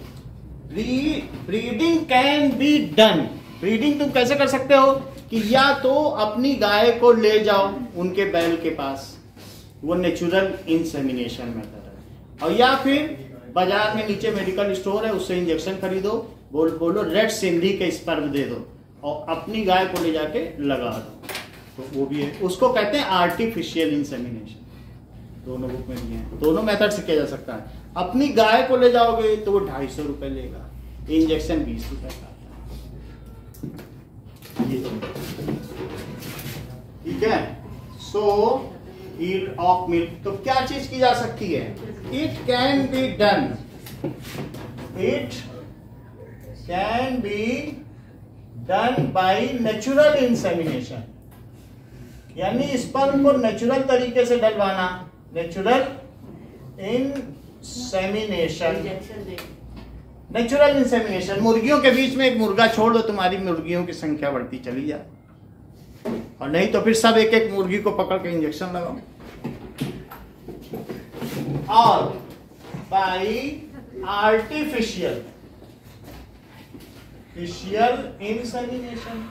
breeding can be done, breeding तुम कैसे कर सकते हो कि या तो अपनी गाय को ले जाओ उनके बैल के पास, वो नेचुरल इंसेमिनेशन मेथड है, और या फिर बाजार में नीचे मेडिकल स्टोर है उससे इंजेक्शन खरीदो, बोल बोलो रेड सिंधी के स्पर्म दे दो और अपनी गाय को ले जाके लगा दो, तो वो भी है। उसको कहते हैं आर्टिफिशियल इंसेमिनेशन। दोनों बुक में दिए हैं, दोनों मेथड से किया जा सकता है। अपनी गाय को ले जाओगे तो वो ढाई सौ रुपए लेगा, इंजेक्शन बीस रुपए का आता है। ये ठीक है। सो ईट ऑफ मिल्क, तो क्या चीज की जा सकती है? It can be done, it can be done by natural insemination, यानी स्पर्म को नेचुरल तरीके से डलवाना, नेचुरल इंसेमिनेशन, नेचुरल इंसेमिनेशन। मुर्गियों के बीच में एक मुर्गा छोड़ दो, तुम्हारी मुर्गियों की संख्या बढ़ती चली जाए, और नहीं तो फिर सब एक एक मुर्गी को पकड़ के इंजेक्शन लगाओ। और बाई आर्टिफिशियल फिशियल इंसेमिनेशन,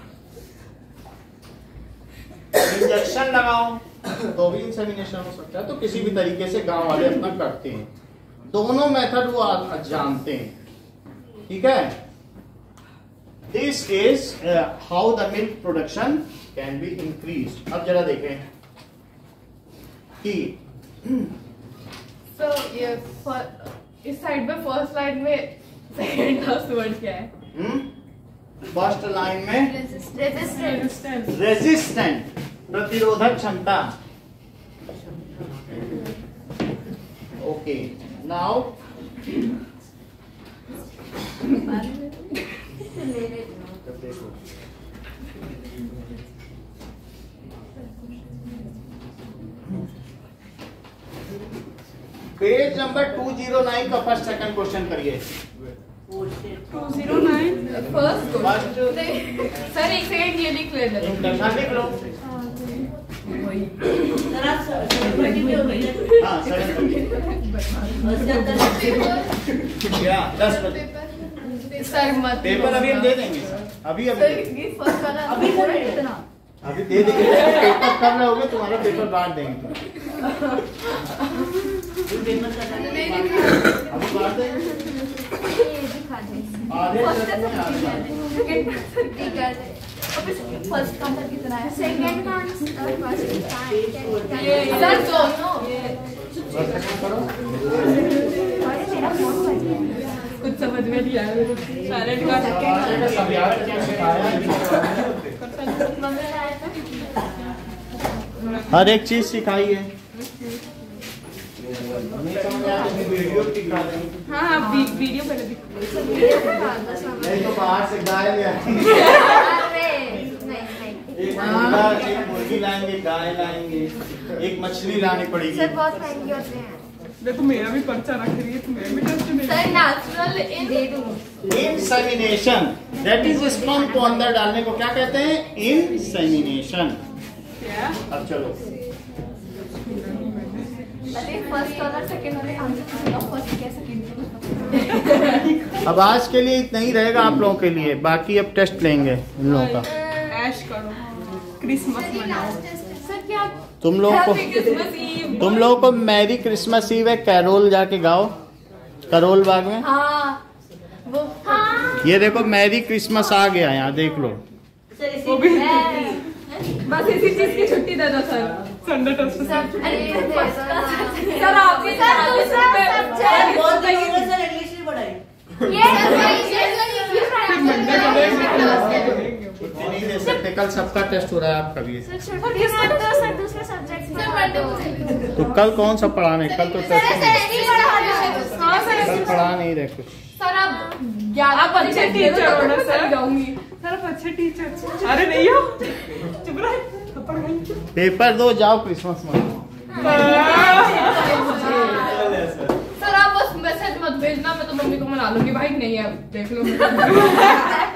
इंजेक्शन लगाओ तो भी इंसेमिनेशन हो सकता है। तो किसी भी तरीके से गांव वाले अपना करते हैं, दोनों मेथड वो आज जानते हैं, ठीक है। This is how the milk production can be increase. अब जरा देखें कि so, ये इस साइड में फर्स्ट लाइन में सेकंड लास्ट वर्ड क्या है? फर्स्ट लाइन में रेजिस्टेंस, रेजिस्टेंट, प्रतिरोधक क्षमता। Okay, now page number two zero nine का फर्स्ट सेकंड क्वेश्चन करिए। Two zero nine first first sir एक सेकंड ये लिख लेना। इंटरनल लिख लो। जरा सरस्वती भी होगी ना? हाँ, सेवन क्या दस बजे सर मत पेपर अभी हम दे देंगे सर, अभी अभी सर दे देंगे। ये फर्स्ट वाला अभी पूरा करेंगे। इतना अभी दे देंगे, पेपर कर रहे होगे, तुम्हारा पेपर बांट देंगे, पेपर करना अभी बांट देंगे। ये दिखा दे। आधे फर्स्ट सेशन में आधे बांट देंगे। सेकंड ठीक है। फर्स्ट का आंसर कितना है? सेकंड का आंसर फर्स्ट का ये है। सर दोनों फर्स्ट सेकंड करो। अरे मेरा फोन बज गया। कुछ समझ में नहीं आया मेरे को। साइलेंट का सवाल का सब याद करके सिखाया है। हर एक चीज सिखाई है, नहीं समझ आया तो वीडियो दिखा देंगे। हाँ हाँ वी- वीडियो पहले दिख नहीं तो बाहर से गाय ले आएंगे, अरे नहीं नहीं एक मुर्गा एक मुर्गी लाएंगे, गाय लाएंगे, एक मछली लानी पड़ेगी। सर बहुत महंगे होते हैं। देखो मेरा भी पर्चा रख रही है, तुम्हें भी टेस्ट नहीं। Sir natural in insemination, that is sperm को अंदर डालने को क्या कहते हैं? इंसेमिनेशन। क्या? अब चलो अरे फर्स्ट वाला सेकंड वाले आंसर फर्स्ट क्या सेकंड। अब आज के लिए इतना ही रहेगा आप लोगों के लिए, बाकी अब टेस्ट लेंगे इन लोगों का। ऐश करो, क्रिसमस मनाओ। सर क्या तुम लोगों को क्रिसमस ईव। तुम लोगों को मैरी क्रिसमस ईव है, कैरोल जाके गाओ करोल बाग में। हाँ वो हाँ ये देखो मैरी क्रिसमस आ गया, यहाँ देख लो। सर इसी वो भी बस इसी चीज की छुट्टी दे दो सर। Sunday test. सर आप भी सर दूसरा सब्जेक्ट बहुत देर हो गया सर, इंग्लिश नहीं पढ़ाई। ये सर मंडे छुट्टी नहीं दे सकते, कल सबका टेस्ट हो रहा है, आपका भी है। सर छुट्टी मत दो सर, दूसरे सब्जेक्ट मत दो। तो कल कौन सा पढ़ाने? कल तो सर टेस्ट सर नहीं पढ़ा दो। हाँ कल सर पढ़ा नहीं रहे कुछ। सर आप ग्यारह आप अच्छे टीचर हो ना सर। जाऊंगी। सर आप अच्छे टीचर। अरे नहीं हो, चुप रहे, थप्पड़ खाएंगे। पेपर दो, जाओ क्रिसमस मनाओ। सर आप बस मैसेज मत भेजना, मैं तो मम्मी को मना लूंगी भाई। नहीं है देख लो।